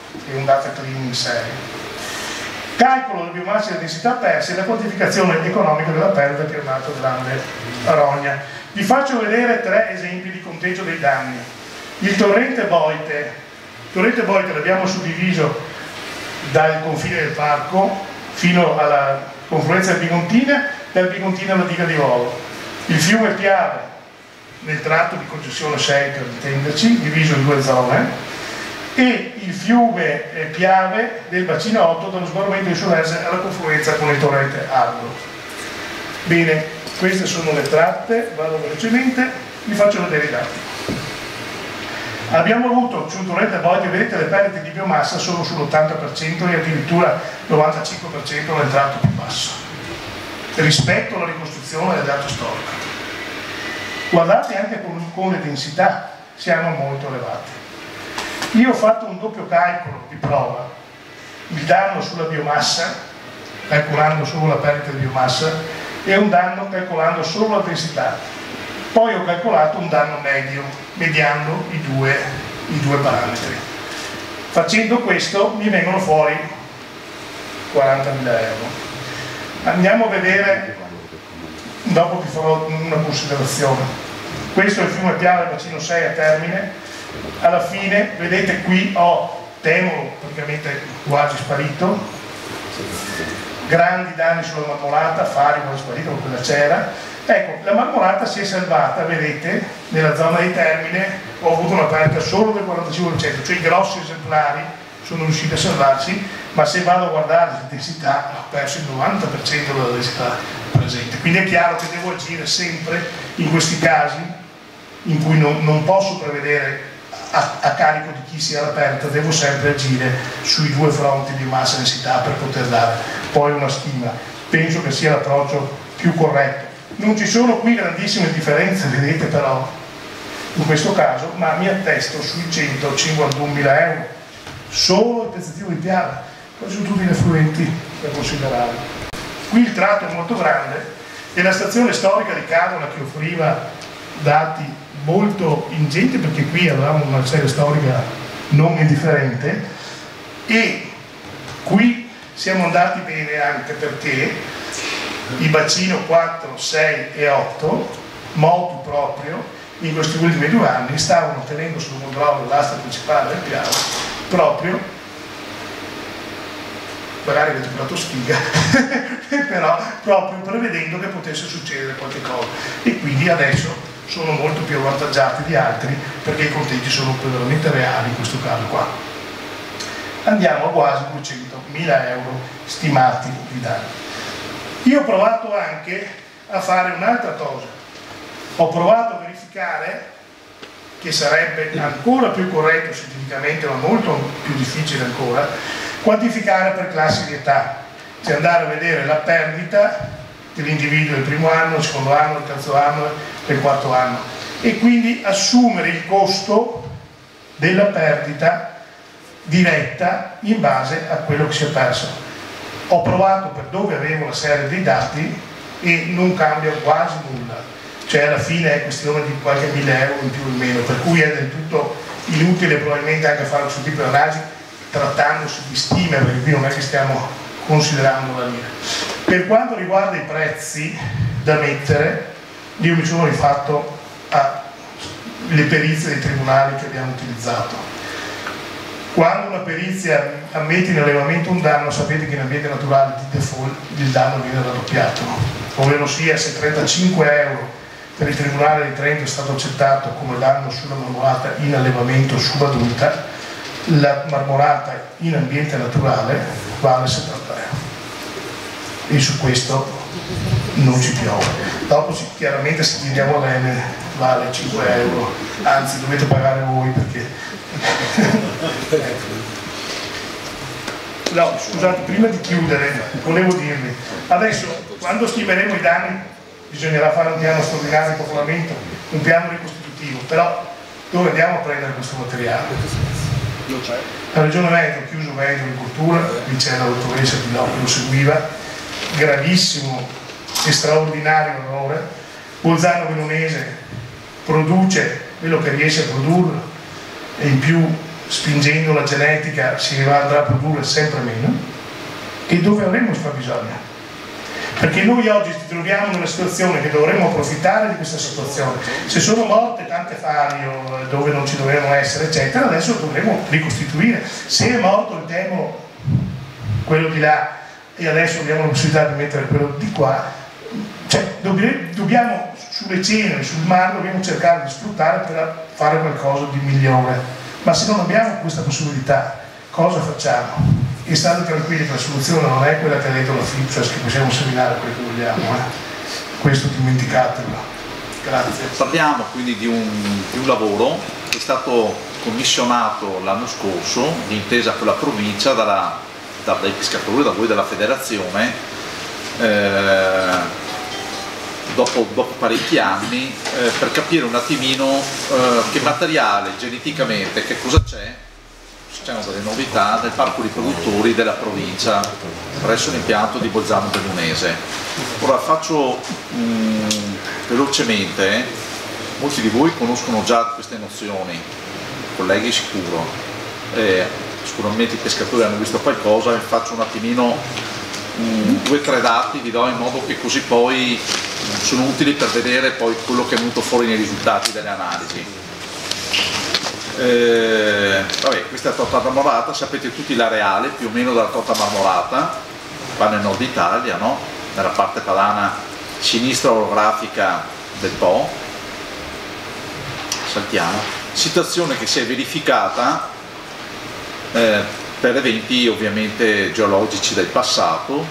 e un data cleaning serio. Calcolo della biomassa e della densità perse e la quantificazione economica della perdita pianata grande rogna. Vi faccio vedere 3 esempi di conteggio dei danni. Il torrente Boite l'abbiamo suddiviso dal confine del parco fino alla confluenza del Bigontina e dal Bigontina alla diga di Volo. Il fiume Piave nel tratto di concessione 6 per intenderci, diviso in 2 zone, e il fiume Piave del bacino 8 dallo sbarramento di Suverse alla confluenza con il torrente Arno. Bene, queste sono le tratte, vado velocemente, vi faccio vedere i dati. Abbiamo avuto sul torrente Boite, vedete, le perdite di biomassa sono sull'80% e addirittura 95% nel tratto più basso rispetto alla ricostruzione del dato storico. Guardate anche con le densità, siamo molto elevati. Io ho fatto un doppio calcolo di prova, il danno sulla biomassa, calcolando solo la perdita di biomassa, e un danno calcolando solo la densità. Poi ho calcolato un danno medio, mediando i due parametri. Facendo questo mi vengono fuori 40.000 euro. Andiamo a vedere, dopo vi farò una considerazione. Questo è il fiume Piave, bacino 6 a termine. Alla fine, vedete qui ho Temolo praticamente quasi sparito, grandi danni sulla marmolata, Fari quasi sparito, con quella c'era. Ecco, la marmolata si è salvata, vedete, nella zona di termine ho avuto una perdita solo del 45%, cioè i grossi esemplari sono riusciti a salvarsi, ma se vado a guardare la densità ho perso il 90% della densità presente. Quindi è chiaro che devo agire sempre in questi casi in cui non posso prevedere a carico di chi sia la perdita, devo sempre agire sui 2 fronti di massa e densità per poter dare poi una stima. Penso che sia l'approccio più corretto. Non ci sono qui grandissime differenze, vedete, però in questo caso, ma mi attesto sui 151.000 euro solo il pezzettino di Piave. Poi sono tutti gli affluenti da considerare. Qui il tratto è molto grande e la stazione storica di Cadola, che offriva dati molto ingenti, perché qui avevamo una serie storica non indifferente, e qui siamo andati bene anche perché i bacino 4, 6 e 8, motu proprio, in questi ultimi 2 anni stavano tenendo sul controllo l'asta principale del Piave, proprio, magari avete preso sfiga, però proprio prevedendo che potesse succedere qualche cosa, e quindi adesso sono molto più avvantaggiati di altri perché i conteggi sono veramente reali in questo caso qua. Andiamo a quasi 200.000 euro stimati di danni. Io ho provato anche a fare un'altra cosa, ho provato a verificare, che sarebbe ancora più corretto scientificamente ma molto più difficile ancora, quantificare per classi di età, cioè andare a vedere la perdita dell'individuo del primo anno, del secondo anno, del terzo anno, del quarto anno, e quindi assumere il costo della perdita diretta in base a quello che si è perso. Ho provato per dove avevo la serie dei dati e non cambia quasi nulla, cioè alla fine è questione di qualche 1.000 euro in più o in meno, per cui è del tutto inutile probabilmente anche fare questo tipo di analisi trattandosi di stime, perché qui non è che stiamo considerando la lira. Per quanto riguarda i prezzi da mettere, io mi sono rifatto alle perizie dei tribunali che abbiamo utilizzato. Quando una perizia ammette in allevamento un danno, sapete che in ambiente naturale di default il danno viene raddoppiato, ovvero sia se 35 euro per il Tribunale di Trento è stato accettato come danno sulla marmolata in allevamento subadulta, la marmolata in ambiente naturale vale 70 euro. E su questo non ci piove. Dopo chiaramente se chiediamo a lei vale 5 euro, anzi dovete pagare voi perché... No, scusate, prima di chiudere volevo dirvi, adesso quando stimeremo i danni bisognerà fare un piano straordinario di popolamento, un piano ricostitutivo, però dove andiamo a prendere questo materiale? Non c'è. La Regione Veneto ha chiuso Veneto Agricoltura, qui c'è la dottoressa Di Lò che lo seguiva, gravissimo e straordinario errore. Bolzano Veronese produce quello che riesce a produrre e in più spingendo la genetica si andrà a produrre sempre meno, e dove avremo il fabbisogno. Perché noi oggi ci troviamo in una situazione che dovremmo approfittare di questa situazione. Se sono morte tante fario dove non ci dovevano essere, eccetera, adesso dovremo ricostituire. Se è morto il demo, quello di là, e adesso abbiamo la possibilità di mettere quello di qua, cioè dobbiamo sulle ceneri, sul mare, dobbiamo cercare di sfruttare per fare qualcosa di migliore. Ma se non abbiamo questa possibilità, cosa facciamo? E state tranquilli che la soluzione non è quella che ha detto la Fipsos, che possiamo seminare quello che vogliamo, questo dimenticatelo. Grazie. Parliamo quindi di un lavoro che è stato commissionato l'anno scorso, d'intesa con la provincia, dai pescatori, da voi della federazione, dopo parecchi anni, per capire un attimino che materiale geneticamente, che cosa c'è. C'erano delle novità nel parco di produttori della provincia presso l'impianto di Bolzano Bellunese. Ora faccio velocemente, molti di voi conoscono già queste nozioni, colleghi sicuro, sicuramente i pescatori hanno visto qualcosa, e faccio un attimino 2 o 3 dati, vi do in modo che così poi sono utili per vedere poi quello che è venuto fuori nei risultati delle analisi. Vabbè, questa è la torta marmorata, sapete tutti l'areale più o meno della torta marmorata, qua nel nord Italia, no? Nella parte padana sinistra orografica del Po. Saltiamo. Situazione che si è verificata per eventi ovviamente geologici del passato.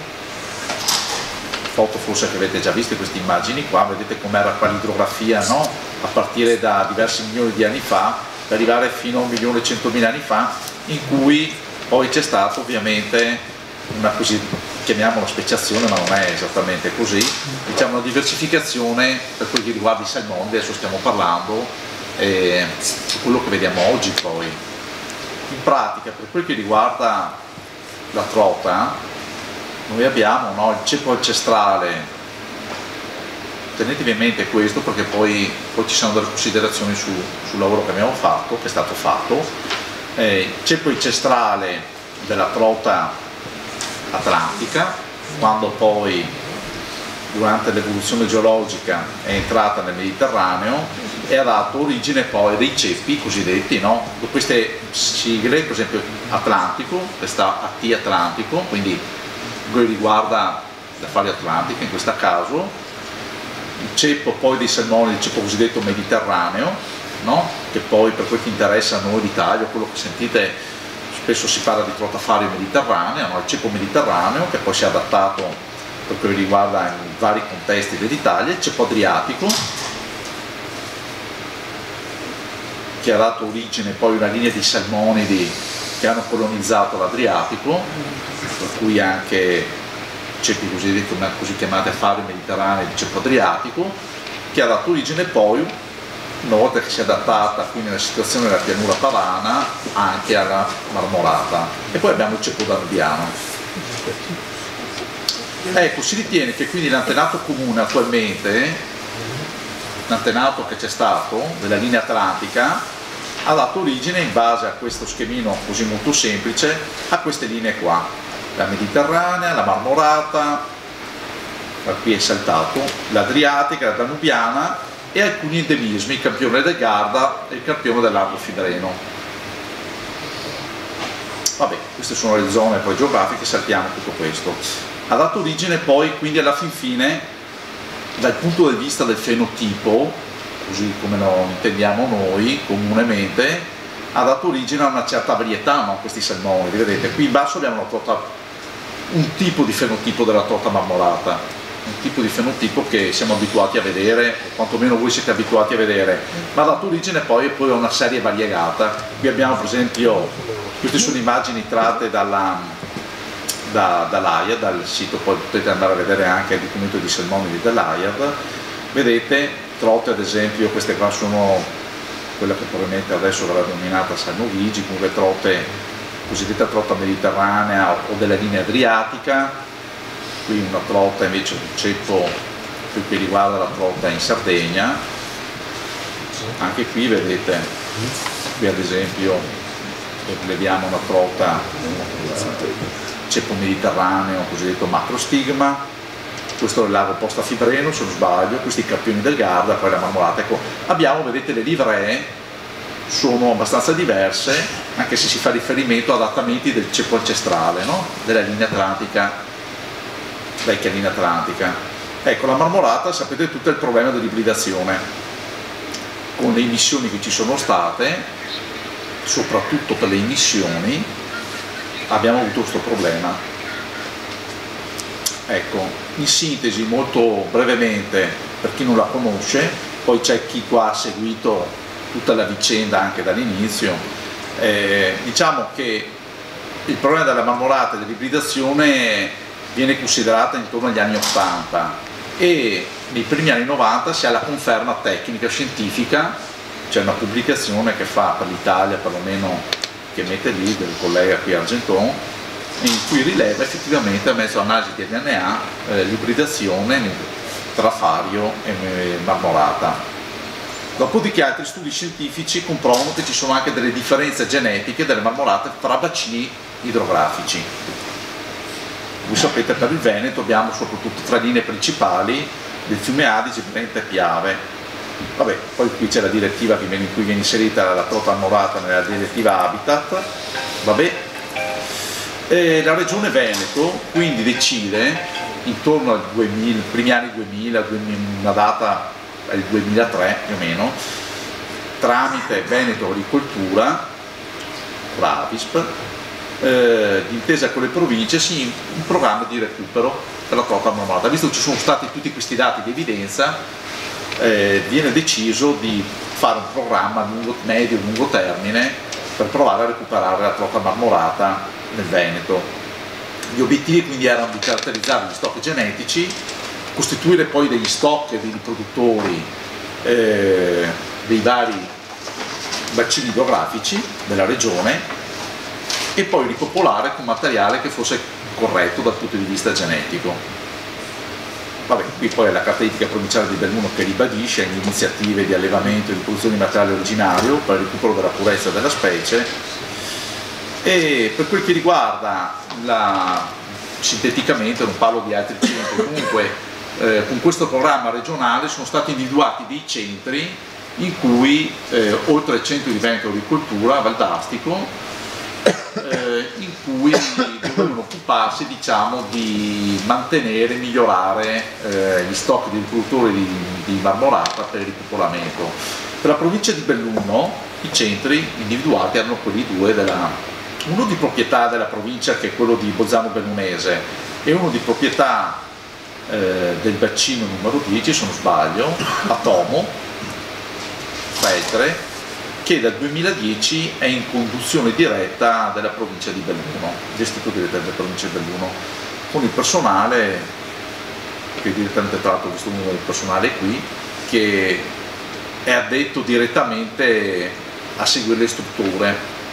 Foto forse che avete già visto queste immagini qua, vedete com'era qua l'idrografia, no? A partire da diversi milioni di anni fa, per arrivare fino a 1.100.000 anni fa, in cui poi c'è stata ovviamente una, così chiamiamola speciazione, ma non è esattamente così, diciamo una diversificazione per quel che riguarda i salmoni, adesso stiamo parlando, quello che vediamo oggi poi. In pratica, per quel che riguarda la trota, noi abbiamo, no, il ceppo ancestrale. Tenetevi in mente questo, perché poi ci sono delle considerazioni sul lavoro che abbiamo fatto, che è stato fatto. Il ceppo ancestrale della trota atlantica, quando poi durante l'evoluzione geologica è entrata nel Mediterraneo e ha dato origine poi dei ceppi cosiddetti, no? Queste sigle, per esempio Atlantico, questa AT Atlantico, quindi che riguarda le falde atlantiche in questo caso, il ceppo poi dei salmoni, il ceppo cosiddetto mediterraneo, no? Che poi per quel che interessa a noi l'Italia, quello che sentite spesso si parla di trota fario mediterranea, no? Il ceppo mediterraneo che poi si è adattato per quello che riguarda in vari contesti dell'Italia, il ceppo adriatico che ha dato origine poi a una linea di salmonidi che hanno colonizzato l'Adriatico, per cui anche ceppi cosiddetti, così chiamate fario mediterranee di ceppo adriatico, che ha dato origine poi, una volta che si è adattata quindi nella situazione della pianura padana, anche alla marmorata. E poi abbiamo il ceppo danubiano. Ecco, si ritiene che quindi l'antenato comune attualmente, l'antenato che c'è stato della linea atlantica, ha dato origine, in base a questo schemino così molto semplice, a queste linee qua. La mediterranea, la marmorata, qui è saltato, l'adriatica, la danubiana e alcuni endemismi, il campione del Garda e il campione dell'Argo Fidreno. Vabbè, queste sono le zone poi geografiche, saltiamo tutto questo. Ha dato origine poi, quindi alla fin fine, dal punto di vista del fenotipo, così come lo intendiamo noi comunemente, ha dato origine a una certa varietà, no? Questi salmoni, vedete, qui in basso abbiamo la trota, un tipo di fenotipo della trota marmorata, un tipo di fenotipo che siamo abituati a vedere, o quantomeno voi siete abituati a vedere, ma ha dato origine poi a una serie variegata. Qui abbiamo per esempio, queste sono immagini tratte dall'AIAD, dal sito, poi potete andare a vedere anche il documento di salmonidi dell'AIAD, vedete trote ad esempio, queste qua sono quella che probabilmente adesso verrà denominata salmovigi, comunque trote, cosiddetta trota mediterranea o della linea adriatica. Qui una trota invece, un ceppo che riguarda la trota in Sardegna. Anche qui vedete, qui ad esempio rileviamo una trota ceppo mediterraneo, cosiddetto macrostigma. Questo è il lago Posta Fibreno, se non sbaglio, questi i campioni del Garda, poi la marmorata. Ecco, abbiamo, vedete, le livree sono abbastanza diverse, anche se si fa riferimento ad adattamenti del ceppo ancestrale, no? Della linea atlantica, vecchia linea atlantica. Ecco, la marmorata, sapete tutto il problema dell'ibridazione, con le emissioni che ci sono state, soprattutto per le emissioni, abbiamo avuto questo problema. Ecco, in sintesi, molto brevemente, per chi non la conosce, poi c'è chi qua ha seguito tutta la vicenda anche dall'inizio, diciamo che il problema della marmorata e dell'ibridazione viene considerata intorno agli anni 80 e nei primi anni 90 si ha la conferma tecnica scientifica, c'è una pubblicazione che fa per l'Italia, perlomeno che mette lì, del collega qui Argenton, in cui rileva effettivamente, a mezzo analisi di DNA, l'ibridazione tra fario e marmorata. Dopodiché altri studi scientifici comprovano che ci sono anche delle differenze genetiche delle marmorate tra bacini idrografici. Voi sapete, per il Veneto abbiamo soprattutto tre linee principali del fiume Adige, Brenta e Piave. Vabbè, poi qui c'è la direttiva in cui viene inserita la trota marmorata nella direttiva Habitat. Vabbè. E la regione Veneto quindi decide, intorno ai primi anni 2000, una data il 2003 più o meno, tramite Veneto Agricoltura, Ravisp, d'intesa con le province, un programma di recupero per la trota marmorata. Visto che ci sono stati tutti questi dati di evidenza, viene deciso di fare un programma a medio e lungo termine per provare a recuperare la trota marmorata nel Veneto. Gli obiettivi quindi erano di caratterizzare gli stock genetici, costituire poi degli stock di riproduttori dei vari bacini idrografici della regione e poi ripopolare con materiale che fosse corretto dal punto di vista genetico. Vabbè, qui poi è la cartieristica provinciale di Belluno che ribadisce le iniziative di allevamento e di produzione di materiale originario per il recupero della purezza della specie. E per quel che riguarda sinteticamente, non parlo di altri centri, comunque con questo programma regionale sono stati individuati dei centri in cui, oltre al centro di Veneto Agricoltura, Valdastico, in cui dovevano occuparsi, diciamo, di mantenere e migliorare gli stock di riproduttori di marmorata per il ripopolamento. Per la provincia di Belluno i centri individuati erano quelli due, uno di proprietà della provincia, che è quello di Bolzano Bellunese, e uno di proprietà del bacino numero 10, se non sbaglio, a Tomo, Feltre, che dal 2010 è in conduzione diretta della provincia di Belluno, gestito direttamente dalla provincia di Belluno, con il personale, che direttamente tra l'altro, questo numero del personale qui, che è addetto direttamente a seguire le strutture,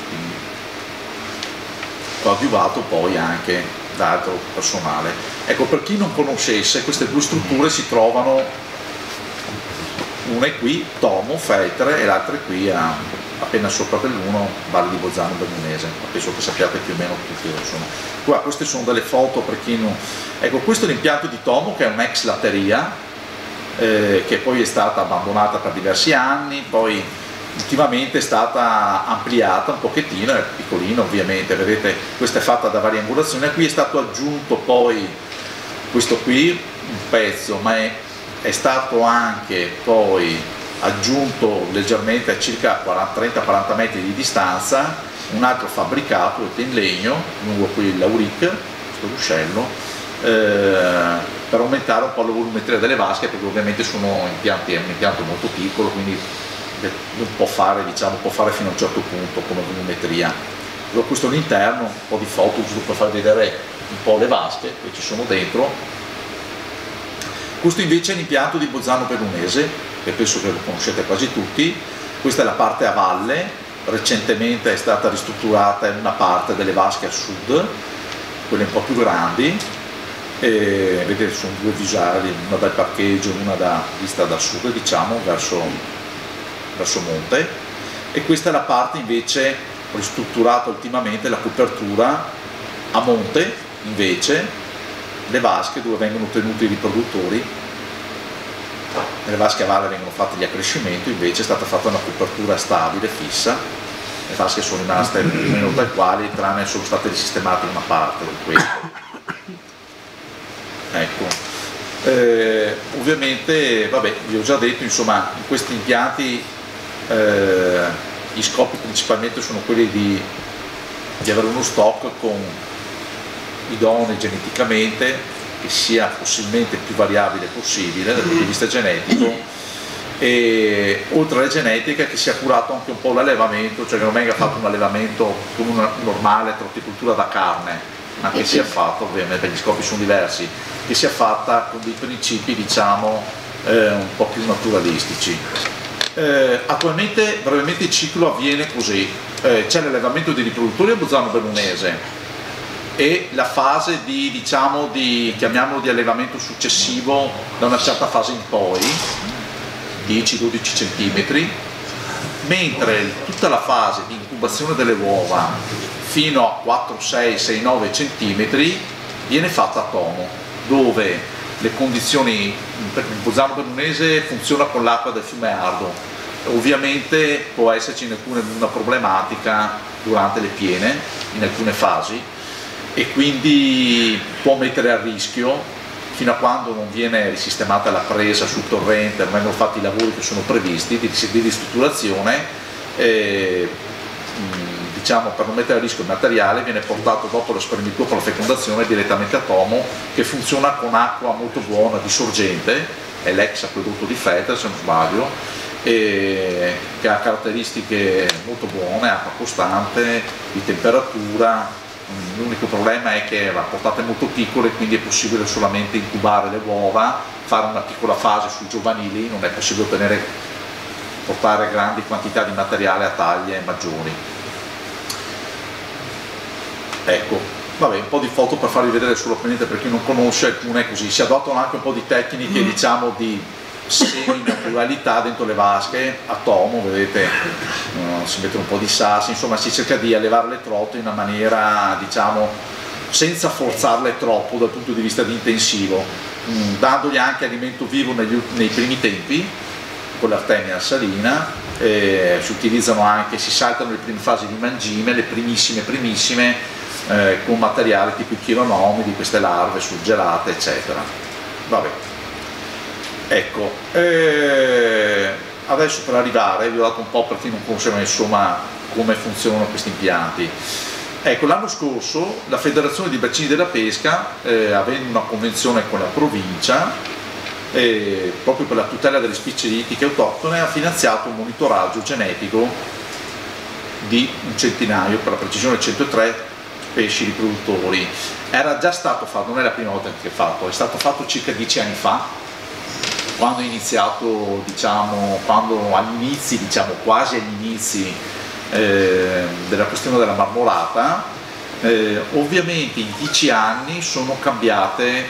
coadiuvato poi anche da altro personale. Ecco, per chi non conoscesse, queste due strutture si trovano, una è qui, Tomo, Feltre, e l'altra è qui appena sopra Belluno, Valle di Bolzano Bellunese. Penso che sappiate più o meno tutti dove sono. Qua, queste sono delle foto per chi non... Ecco, questo è l'impianto di Tomo, che è un'ex latteria, che poi è stata abbandonata per diversi anni, poi ultimamente è stata ampliata un pochettino, è piccolino ovviamente, vedete, questa è fatta da varie angolazioni. A qui è stato aggiunto poi questo qui, un pezzo, ma è stato anche poi aggiunto leggermente a circa 30-40 metri di distanza un altro fabbricato in legno lungo qui il Lauric, questo ruscello, per aumentare un po' la volumetria delle vasche, perché ovviamente sono impianti, è un impianto molto piccolo, quindi non può fare, diciamo, può fare fino a un certo punto come volumetria. Allora, questo all'interno, un po' di foto giusto per far vedere un po' le vasche che ci sono dentro. Questo invece è l'impianto di Bolzano Bellunese, che penso che lo conoscete quasi tutti. Questa è la parte a valle, recentemente è stata ristrutturata in una parte delle vasche a sud, quelle un po' più grandi, e vedete sono due visuali, una dal parcheggio, una vista da sud, diciamo, verso monte, e questa è la parte invece ristrutturato ultimamente la copertura a monte, invece, le vasche dove vengono tenuti i riproduttori. Nelle vasche a valle vengono fatti gli accrescimenti, invece è stata fatta una copertura stabile, fissa. Le vasche sono rimaste più o meno tal quali, tranne sono state risistemate una parte di questo. Ecco. Ovviamente, vabbè, vi ho già detto, insomma, in questi impianti gli scopi principalmente sono quelli di avere uno stock con idonei geneticamente, che sia possibilmente più variabile possibile dal punto di vista genetico, e oltre alla genetica che sia curato anche un po' l'allevamento, cioè che non venga fatto un allevamento con una normale trotticoltura da carne, ma che sia fatto, ovviamente perché gli scopi sono diversi, che sia fatta con dei principi, diciamo, un po' più naturalistici. Attualmente brevemente il ciclo avviene così: c'è l'allevamento dei riproduttori a Bolzano Bellunese e la fase di, diciamo, chiamiamolo di allevamento successivo da una certa fase in poi, 10-12 cm, mentre tutta la fase di incubazione delle uova fino a 4, 6, 6, 9 cm viene fatta a Tomo, dove le condizioni, il Bolzano Bellunese funziona con l'acqua del fiume Ardo. Ovviamente può esserci una problematica durante le piene, in alcune fasi, e quindi può mettere a rischio, fino a quando non viene risistemata la presa sul torrente, non vengono fatti i lavori che sono previsti di ristrutturazione, diciamo, per non mettere a rischio il materiale viene portato dopo lo spremitura per la fecondazione direttamente a Tomo, che funziona con acqua molto buona di sorgente, è l'ex acquedotto di Fetter se non sbaglio, che ha caratteristiche molto buone, acqua costante, di temperatura. L'unico problema è che ha portate molto piccole, quindi è possibile solamente incubare le uova, fare una piccola fase sui giovanili, non è possibile portare grandi quantità di materiale a taglie maggiori. Ecco, vabbè, un po' di foto per farvi vedere solo per chi non conosce, alcune così. Si adottano anche un po' di tecniche, diciamo, di semi-naturalità dentro le vasche a Tomo, vedete, si mettono un po' di sassi, insomma si cerca di allevare le trote in una maniera, diciamo, senza forzarle troppo dal punto di vista di intensivo, dandogli anche alimento vivo nei primi tempi, con l'artemia salina, si utilizzano anche, si saltano le prime fasi di mangime, le primissime, con materiali tipo i chironomi di queste larve surgelate, eccetera. Vabbè. Ecco, adesso per arrivare, vi ho dato un po' per chi non conosceva, insomma, come funzionano questi impianti. Ecco, l'anno scorso la Federazione di Bacini della Pesca, avendo una convenzione con la provincia, proprio per la tutela delle specie ittiche autoctone, ha finanziato un monitoraggio genetico di un centinaio, per la precisione 103 pesci riproduttori. Era già stato fatto, non è la prima volta che è fatto, è stato fatto circa 10 anni fa, quando è iniziato, diciamo, quasi agli inizi della questione della marmorata. Ovviamente in 10 anni sono cambiate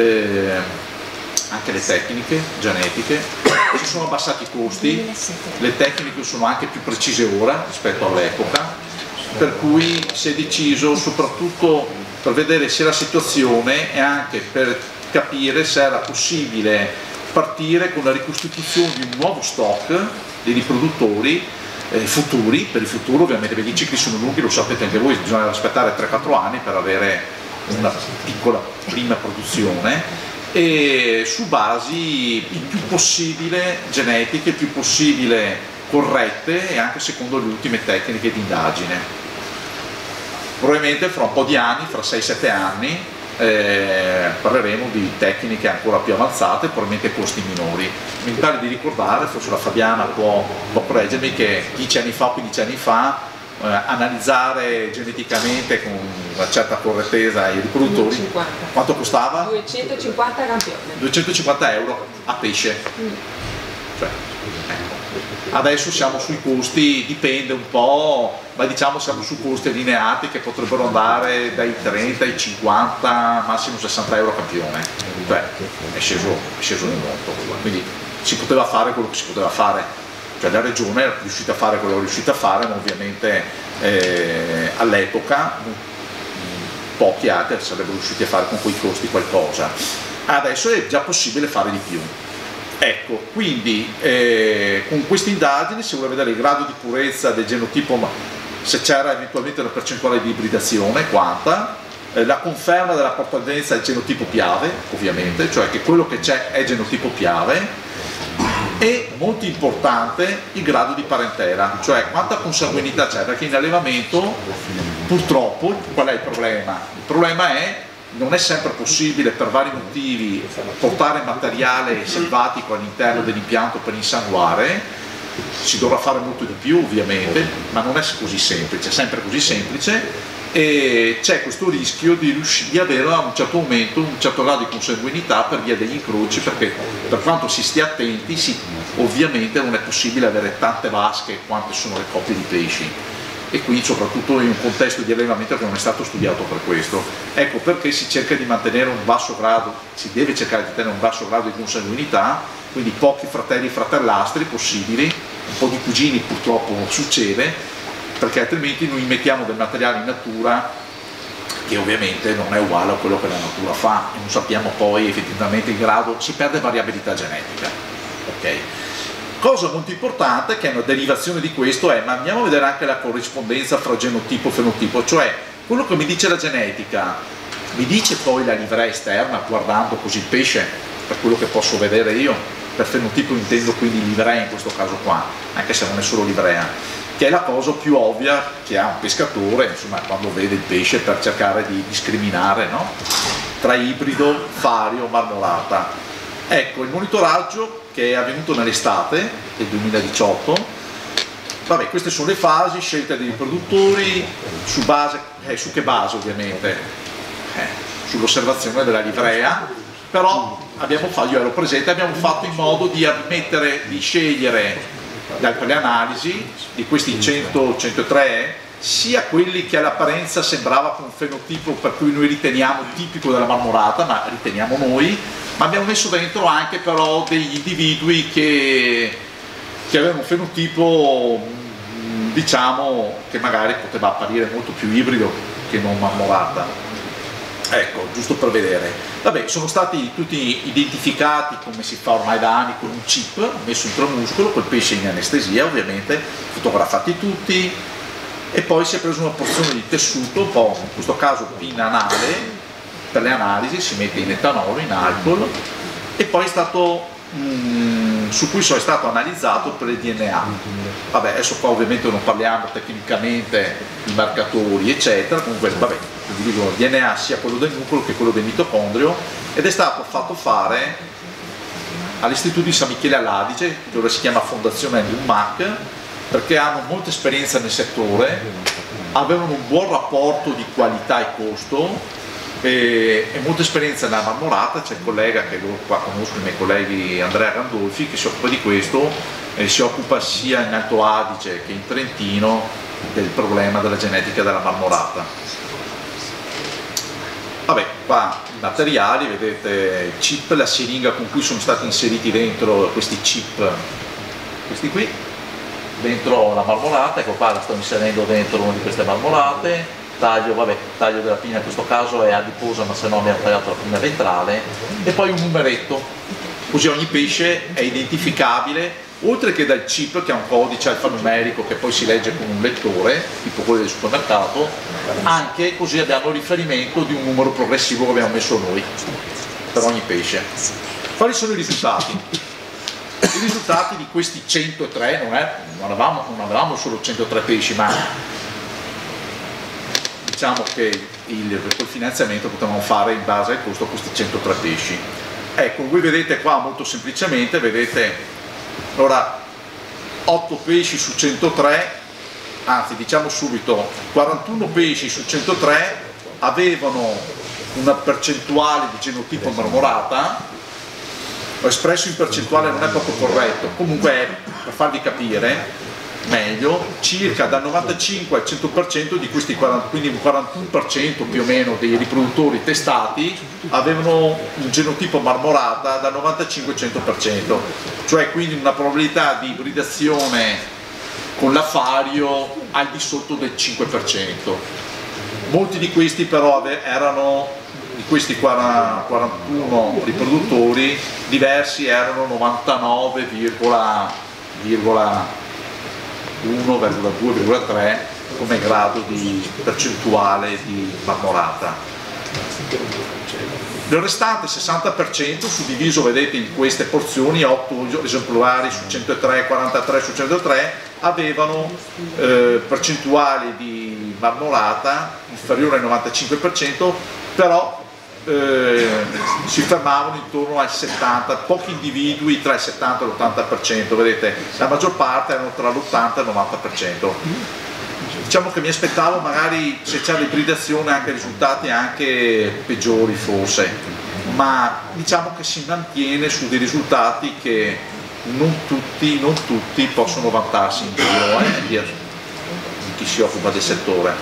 anche le tecniche genetiche, si sono abbassati i costi, le tecniche sono anche più precise ora rispetto all'epoca, per cui si è deciso, soprattutto per vedere se la situazione e anche per capire se era possibile partire con la ricostituzione di un nuovo stock di riproduttori futuri, per il futuro ovviamente, perché i cicli sono lunghi, lo sapete anche voi, bisogna aspettare 3-4 anni per avere una piccola prima produzione, e su basi il più possibile genetiche, il più possibile corrette e anche secondo le ultime tecniche di indagine. Probabilmente fra un po' di anni, fra 6-7 anni, parleremo di tecniche ancora più avanzate, probabilmente costi minori. Mi pare di ricordare, forse la Fabiana può correggermi, che 10 anni fa o 15 anni fa analizzare geneticamente con una certa correttezza i riproduttori, 50. Quanto costava? 250 campione. 250 euro a pesce. Cioè, ecco. Adesso siamo sui costi, dipende un po', ma diciamo siamo su costi allineati che potrebbero andare dai 30 ai 50, massimo 60 euro a campione. Cioè, è sceso di molto, quindi si poteva fare quello che si poteva fare. Cioè, cioè la regione è riuscita a fare quello che è riuscita a fare, ma ovviamente all'epoca pochi altri sarebbero riusciti a fare con quei costi qualcosa. Adesso è già possibile fare di più. Ecco, quindi con queste indagini si vuole vedere il grado di purezza del genotipo, se c'era eventualmente una percentuale di ibridazione, quanta, la conferma dell'appartenenza al genotipo Piave, ovviamente, cioè che quello che c'è è genotipo Piave, e molto importante il grado di parentela, cioè quanta consanguinità c'è, perché in allevamento purtroppo qual è il problema? Il problema è non è sempre possibile per vari motivi portare materiale selvatico all'interno dell'impianto per insanguare, si dovrà fare molto di più ovviamente, ma non è così semplice, è sempre così semplice, e c'è questo rischio di avere a un certo momento un certo grado di consanguinità per via degli incroci, perché per quanto si stia attenti ovviamente non è possibile avere tante vasche quante sono le coppie di pesci, e quindi soprattutto in un contesto di allevamento che non è stato studiato per questo. Ecco perché si cerca di mantenere un basso grado, si deve cercare di tenere un basso grado di consanguinità, quindi pochi fratelli e fratellastri possibili, un po' di cugini purtroppo succede, perché altrimenti noi mettiamo del materiale in natura che ovviamente non è uguale a quello che la natura fa e non sappiamo poi effettivamente il grado, si perde variabilità genetica. Okay. Cosa molto importante, che è una derivazione di questo, ma andiamo a vedere anche la corrispondenza fra genotipo e fenotipo, cioè quello che mi dice la genetica, mi dice poi la livrea esterna, guardando così il pesce, per quello che posso vedere io, per fenotipo intendo quindi livrea in questo caso qua, anche se non è solo livrea, che è la cosa più ovvia che ha un pescatore, insomma, quando vede il pesce, per cercare di discriminare, no? Tra ibrido, fario, marmorata. Ecco, il monitoraggio che è avvenuto nell'estate del 2018, vabbè, queste sono le fasi, scelta dei riproduttori, su che base ovviamente? Sull'osservazione della livrea, però io ero presente, abbiamo fatto in modo di scegliere per le analisi di questi 103 sia quelli che all'apparenza sembrava con un fenotipo per cui noi riteniamo tipico della marmorata, ma riteniamo noi, ma abbiamo messo dentro anche però degli individui che avevano un fenotipo, diciamo, che magari poteva apparire molto più ibrido che non marmorata. Ecco, giusto per vedere. Vabbè, sono stati tutti identificati come si fa ormai da anni con un chip messo intramuscolo, col pesce in anestesia ovviamente, fotografati tutti, e poi si è preso una porzione di tessuto, un po', in questo caso pinanale, per le analisi, si mette in etanolo, in alcol, e poi è stato, su cui è stato analizzato per il DNA. Vabbè, adesso qua ovviamente non parliamo tecnicamente di marcatori eccetera, comunque vabbè, dividono il DNA sia quello del nucleo che quello del mitocondrio, ed è stato fatto fare all'Istituto di San Michele all'Adige, che ora si chiama Fondazione NUMAC, perché hanno molta esperienza nel settore, avevano un buon rapporto di qualità e costo, e molta esperienza nella marmorata. C'è il collega che qua conosco, i miei colleghi, Andrea Gandolfi, che si occupa di questo, e si occupa sia in Alto Adige che in Trentino del problema della genetica della marmorata. Vabbè, qua i materiali, vedete il chip, la siringa con cui sono stati inseriti dentro questi chip, questi qui, dentro la marmorata. Ecco qua la sto inserendo dentro una di queste marmorate. Taglio della pinna, in questo caso è adiposa, ma se no mi ha tagliato la pinna ventrale, e poi un numeretto, così ogni pesce è identificabile, oltre che dal chip che ha un codice alfanumerico che poi si legge con un lettore, tipo quello del supermercato, anche così abbiamo il riferimento di un numero progressivo che abbiamo messo noi per ogni pesce. Quali sono i risultati? I risultati di questi 103, non avevamo solo 103 pesci, ma diciamo che col finanziamento potevamo fare in base al costo questi 103 pesci. Ecco, voi vedete qua molto semplicemente, vedete, allora 8 pesci su 103, anzi diciamo subito 41 pesci su 103 avevano una percentuale di genotipo marmorata. Ho espresso in percentuale, non è proprio corretto, comunque per farvi capire, meglio, circa dal 95 al 100% di questi 40, quindi un 41% più o meno dei riproduttori testati avevano un genotipo marmorata dal 95 al 100%, cioè quindi una probabilità di ibridazione con l'afario al di sotto del 5%. Molti di questi però erano, di questi 41 riproduttori, diversi erano 99,1,2,3 come grado di percentuale di marmorata. Il restante 60% suddiviso, vedete, in queste porzioni, 8 esemplari su 103, 43 su 103, avevano percentuali di marmorata inferiore al 95%, però si fermavano intorno al 70%, pochi individui tra il 70 e l'80%, vedete, la maggior parte erano tra l'80 e il 90%. Diciamo che mi aspettavo magari, se c'è l'ibridazione, anche risultati anche peggiori forse, ma diciamo che si mantiene su dei risultati che non tutti possono vantarsi in giro, chi si occupa del settore.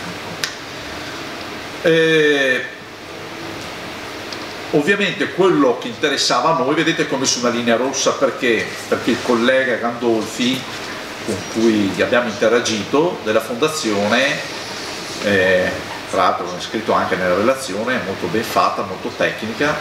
Ovviamente quello che interessava a noi, vedete come su una linea rossa, perché il collega Gandolfi, con cui abbiamo interagito, della fondazione, tra l'altro è scritto anche nella relazione, è molto ben fatta, molto tecnica,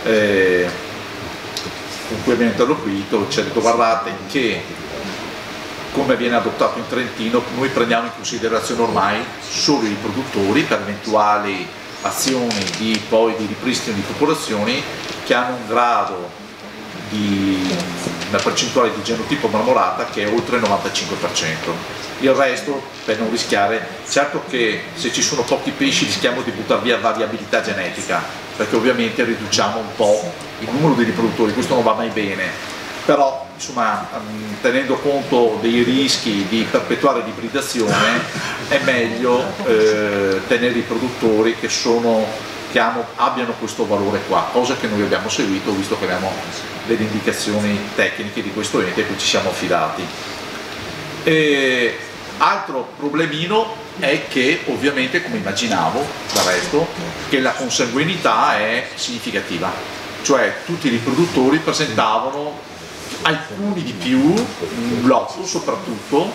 con cui abbiamo interloquito, ci ha detto: guardate che come viene adottato in Trentino, noi prendiamo in considerazione ormai solo i produttori per eventuali azioni di ripristino di popolazioni che hanno un grado una percentuale di genotipo marmorata che è oltre il 95%. Il resto, per non rischiare, certo che se ci sono pochi pesci rischiamo di buttare via variabilità genetica, perché ovviamente riduciamo un po' il numero di riproduttori, questo non va mai bene, però insomma, tenendo conto dei rischi di perpetuare l'ibridazione, è meglio tenere i produttori che abbiano questo valore qua, cosa che noi abbiamo seguito, visto che abbiamo delle indicazioni tecniche di questo ente a cui ci siamo affidati. Altro problemino è che ovviamente, come immaginavo del resto, che la consanguinità è significativa, cioè tutti i riproduttori presentavano, alcuni di più, l'8 soprattutto,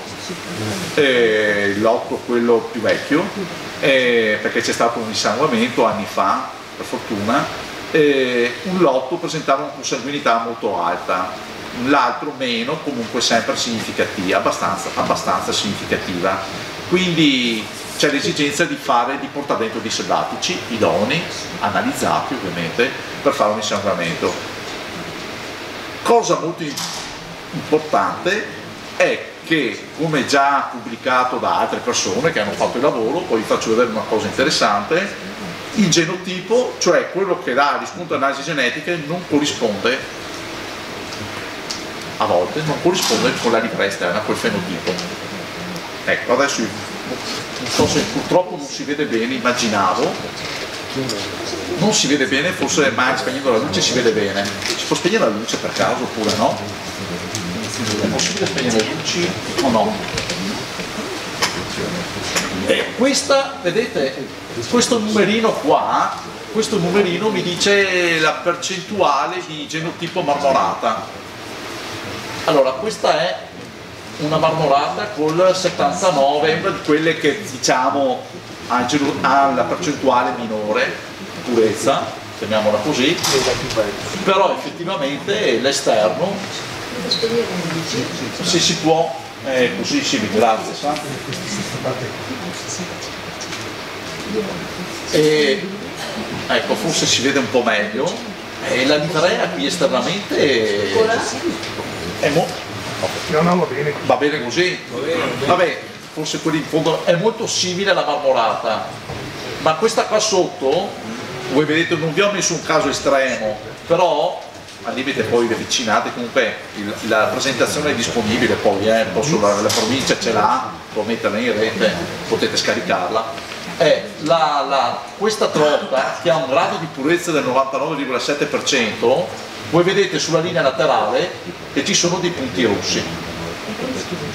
l'8 quello più vecchio, perché c'è stato un dissanguamento anni fa, per fortuna, un lotto presentava una consanguinità molto alta, l'altro meno, comunque sempre significativa, abbastanza significativa. Quindi c'è l'esigenza di portare dentro dei selvatici idonei, analizzati ovviamente, per fare un dissanguamento. Cosa molto importante è che, come già pubblicato da altre persone che hanno fatto il lavoro, poi vi faccio vedere una cosa interessante, il genotipo, cioè quello che dà riscontro alle analisi genetiche, non corrisponde, a volte non corrisponde con la livrea esterna, col fenotipo. Ecco, adesso non so se purtroppo non si vede bene, immaginavo, non si vede bene, forse magari spegnendo la luce si vede bene. Si può spegnere la luce per caso oppure no? È possibile spegnere le luci o no? E questa, vedete, questo numerino qua, questo numerino mi dice la percentuale di genotipo marmorata. Allora, questa è una marmorata col 79, una di quelle che diciamo ha la percentuale minore di purezza, chiamiamola così, però effettivamente l'esterno, se si può, così sì, grazie, sa? Ecco, forse si vede un po' meglio, e la livrea qui esternamente va bene così, vabbè, forse quelli in fondo è molto simile alla marmorata, ma questa qua sotto, voi vedete, non vi ho messo un caso estremo, però al limite poi vi avvicinate, comunque la presentazione è disponibile, poi la provincia ce l'ha, può metterla in rete, potete scaricarla. Questa trota, che ha un grado di purezza del 99,7%, voi vedete sulla linea laterale che ci sono dei punti rossi.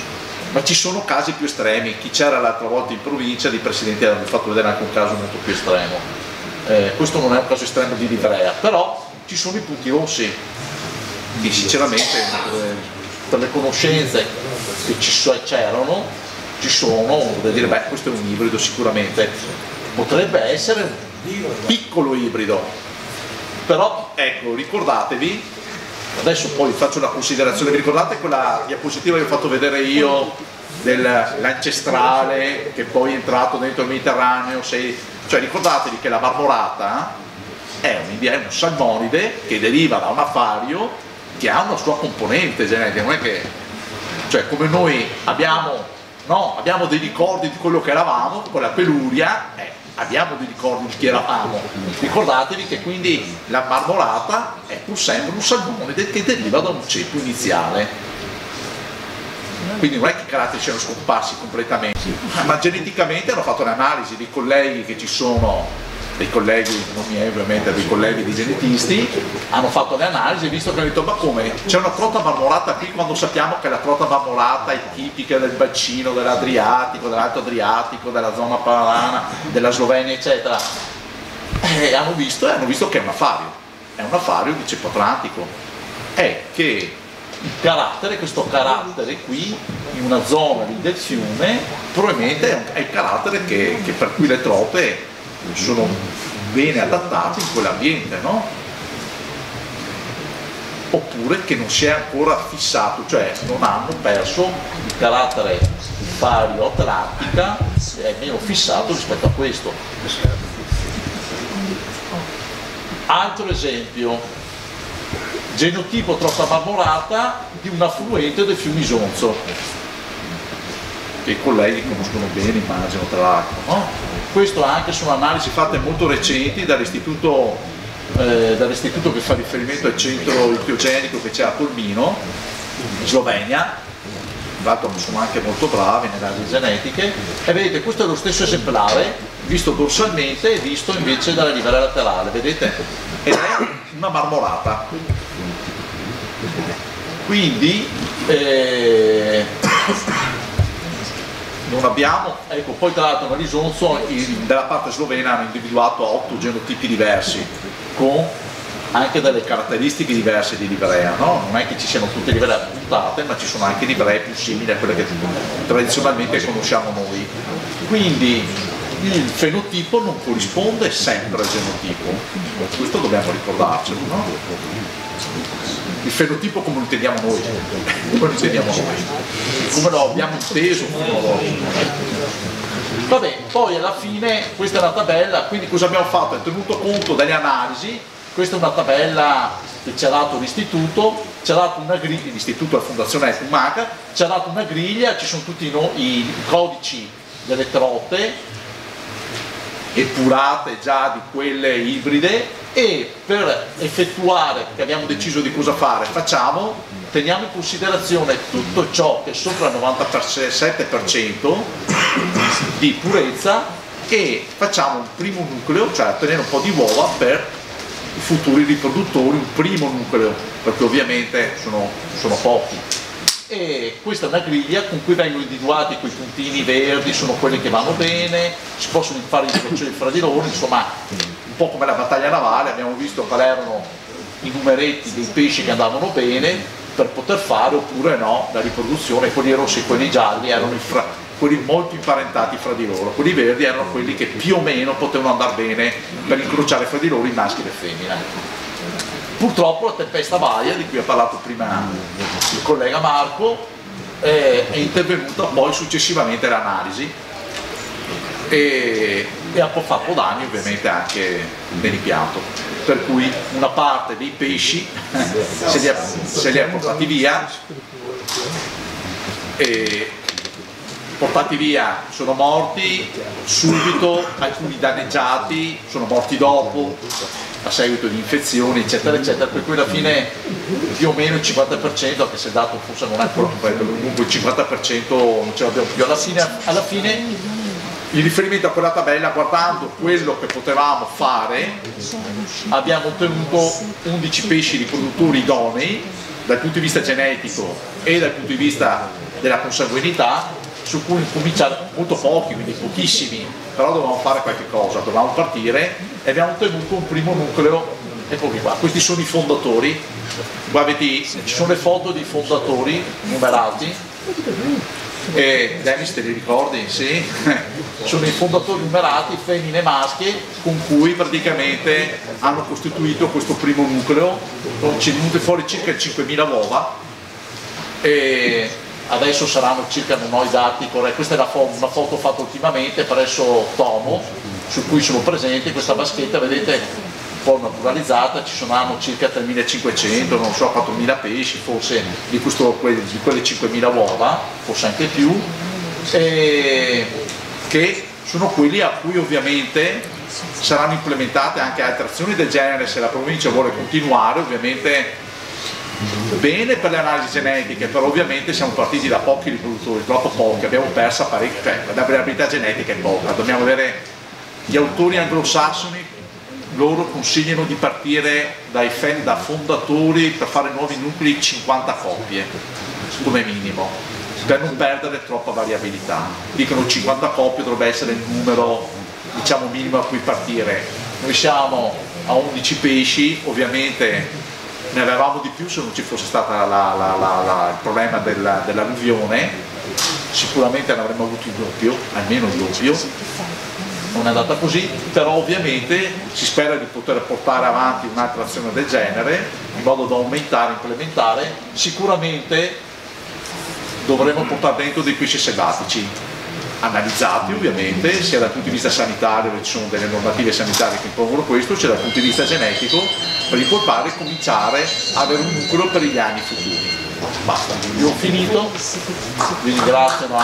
ma ci sono casi più estremi. Chi c'era l'altra volta in provincia, dei presidenti hanno fatto vedere anche un caso molto più estremo. Questo non è un caso estremo di livrea, però ci sono i punti rossi che sinceramente per le conoscenze che c'erano, ci sono, da dire beh, questo è un ibrido sicuramente, potrebbe essere un piccolo ibrido, però ecco, ricordatevi, adesso poi faccio una considerazione, vi ricordate quella diapositiva che ho fatto vedere io dell'ancestrale che poi è entrato dentro il Mediterraneo, cioè ricordatevi che la marmorata è un salmonide che deriva da un afario che ha una sua componente genetica, non è che, cioè come noi abbiamo dei ricordi di quello che eravamo, con la peluria abbiamo dei ricordi di chi eravamo. Ricordatevi che quindi la marmorata è pur sempre un salmonide che deriva da un ceppo iniziale. Quindi non è che i caratteri siano scomparsi completamente, ma geneticamente hanno fatto un'analisi dei colleghi che ci sono, dei colleghi, non miei ovviamente, dei colleghi di genetisti, hanno fatto le analisi e visto che hanno detto ma come, c'è una trota marmorata qui quando sappiamo che la trota marmorata è tipica del bacino dell'Adriatico, dell'Alto Adriatico, della zona padana, della Slovenia eccetera, e hanno visto che è un afario di ceppo atlantico, è che questo carattere qui in una zona lì del fiume probabilmente è il carattere che per cui le trote sono bene adattate in quell'ambiente, no? Oppure che non si è ancora fissato, cioè non hanno perso il carattere fario atlantica, è meno fissato rispetto a questo. Altro esempio, genotipo trota marmorata di un affluente del fiume Isonzo, che i colleghi conoscono bene, immagino, tra l'altro, no? Questo anche sono analisi fatte molto recenti dall'istituto che fa riferimento al centro ictiogenico che c'è a Tolmino, in Slovenia. Tra l'altro sono anche molto bravi nelle analisi genetiche, e vedete questo è lo stesso esemplare visto dorsalmente e visto invece dalla livrea laterale, vedete? Ed è una marmorata. Quindi non abbiamo, ecco, poi tra l'altro nell'Isonzo dalla parte slovena hanno individuato 8 genotipi diversi con anche delle caratteristiche diverse di livrea, no? Non è che ci siano tutte livree appuntate, ma ci sono anche livree più simili a quelle che tradizionalmente conosciamo noi. Quindi il fenotipo non corrisponde sempre al genotipo, questo dobbiamo ricordarcelo, no? Il fenotipo come lo intendiamo noi, come lo abbiamo inteso fino ad oggi. Vabbè, poi alla fine questa è una tabella, quindi cosa abbiamo fatto? È tenuto conto delle analisi. Questa è una tabella che ci ha dato l'istituto, ci ha dato una griglia, l'istituto della Fondazione Fumaca, ci ha dato una griglia, ci sono tutti i codici delle trote epurate già di quelle ibride, e per effettuare, che abbiamo deciso di cosa fare, teniamo in considerazione tutto ciò che è sopra il 97% di purezza e facciamo un primo nucleo, cioè ottenere un po' di uova per i futuri riproduttori, un primo nucleo, perché ovviamente sono pochi. E questa è una griglia con cui vengono individuati quei puntini verdi, sono quelli che vanno bene, si possono fare i crocieri fra di loro, insomma un po' come la battaglia navale, abbiamo visto quali erano i numeretti dei pesci che andavano bene per poter fare oppure no la riproduzione. Quelli rossi e quelli gialli erano quelli molto imparentati fra di loro, quelli verdi erano quelli che più o meno potevano andare bene per incrociare fra di loro i maschi e le femmine. Purtroppo la tempesta Vaia, di cui ha parlato prima il collega Marco, è intervenuta poi successivamente l'analisi e ha fatto danni ovviamente anche nell'impianto, per cui una parte dei pesci se li ha portati via, e portati via sono morti subito, alcuni danneggiati sono morti dopo a seguito di infezioni eccetera eccetera, per cui alla fine più o meno il 50%, anche se il dato forse non è ancora completo, comunque il 50% non ce l'abbiamo più. Alla fine in riferimento a quella tabella, guardando quello che potevamo fare, abbiamo ottenuto 11 pesci riproduttori idonei dal punto di vista genetico e dal punto di vista della consanguinità, su cui cominciare, molto pochi, quindi pochissimi, però dovevamo fare qualche cosa, dovevamo partire e abbiamo ottenuto un primo nucleo. Eccoli qua, questi sono i fondatori, qua vedi, ci sono le foto dei fondatori numerati, e Dennis te li ricordi? Sì, sono i fondatori numerati, femmine e maschi, con cui praticamente hanno costituito questo primo nucleo, ci è venute fuori circa 5.000 uova e adesso saranno circa, non ho i dati corretti, questa è una foto fatta ultimamente presso Tomo, su cui sono presenti, questa vaschetta, vedete, un po' naturalizzata, ci saranno circa 3.500, non so, 4.000 pesci, forse di quelle 5.000 uova, forse anche più, che sono quelli a cui ovviamente saranno implementate anche altre azioni del genere se la provincia vuole continuare, ovviamente bene per le analisi genetiche, però ovviamente siamo partiti da pochi riproduttori, troppo pochi, abbiamo perso parecchio, cioè la variabilità genetica è poca, dobbiamo avere gli autori anglosassoni, loro consigliano di partire da fondatori per fare nuovi nuclei 50 coppie come minimo, per non perdere troppa variabilità. Dicono 50 coppie dovrebbe essere il numero, diciamo, minimo a cui partire. Noi siamo a 11 pesci, ovviamente ne avevamo di più se non ci fosse stato il problema dell'alluvione, sicuramente ne avremmo avuto il doppio, almeno il doppio. Non è andata così, però ovviamente si spera di poter portare avanti un'altra azione del genere in modo da aumentare, implementare. Sicuramente dovremo portare dentro dei pesci selvatici analizzati ovviamente, sia dal punto di vista sanitario, ci sono delle normative sanitarie che impongono questo, sia dal punto di vista genetico, per poi cominciare a avere un nucleo per gli anni futuri. Basta, io ho finito, vi ringrazio.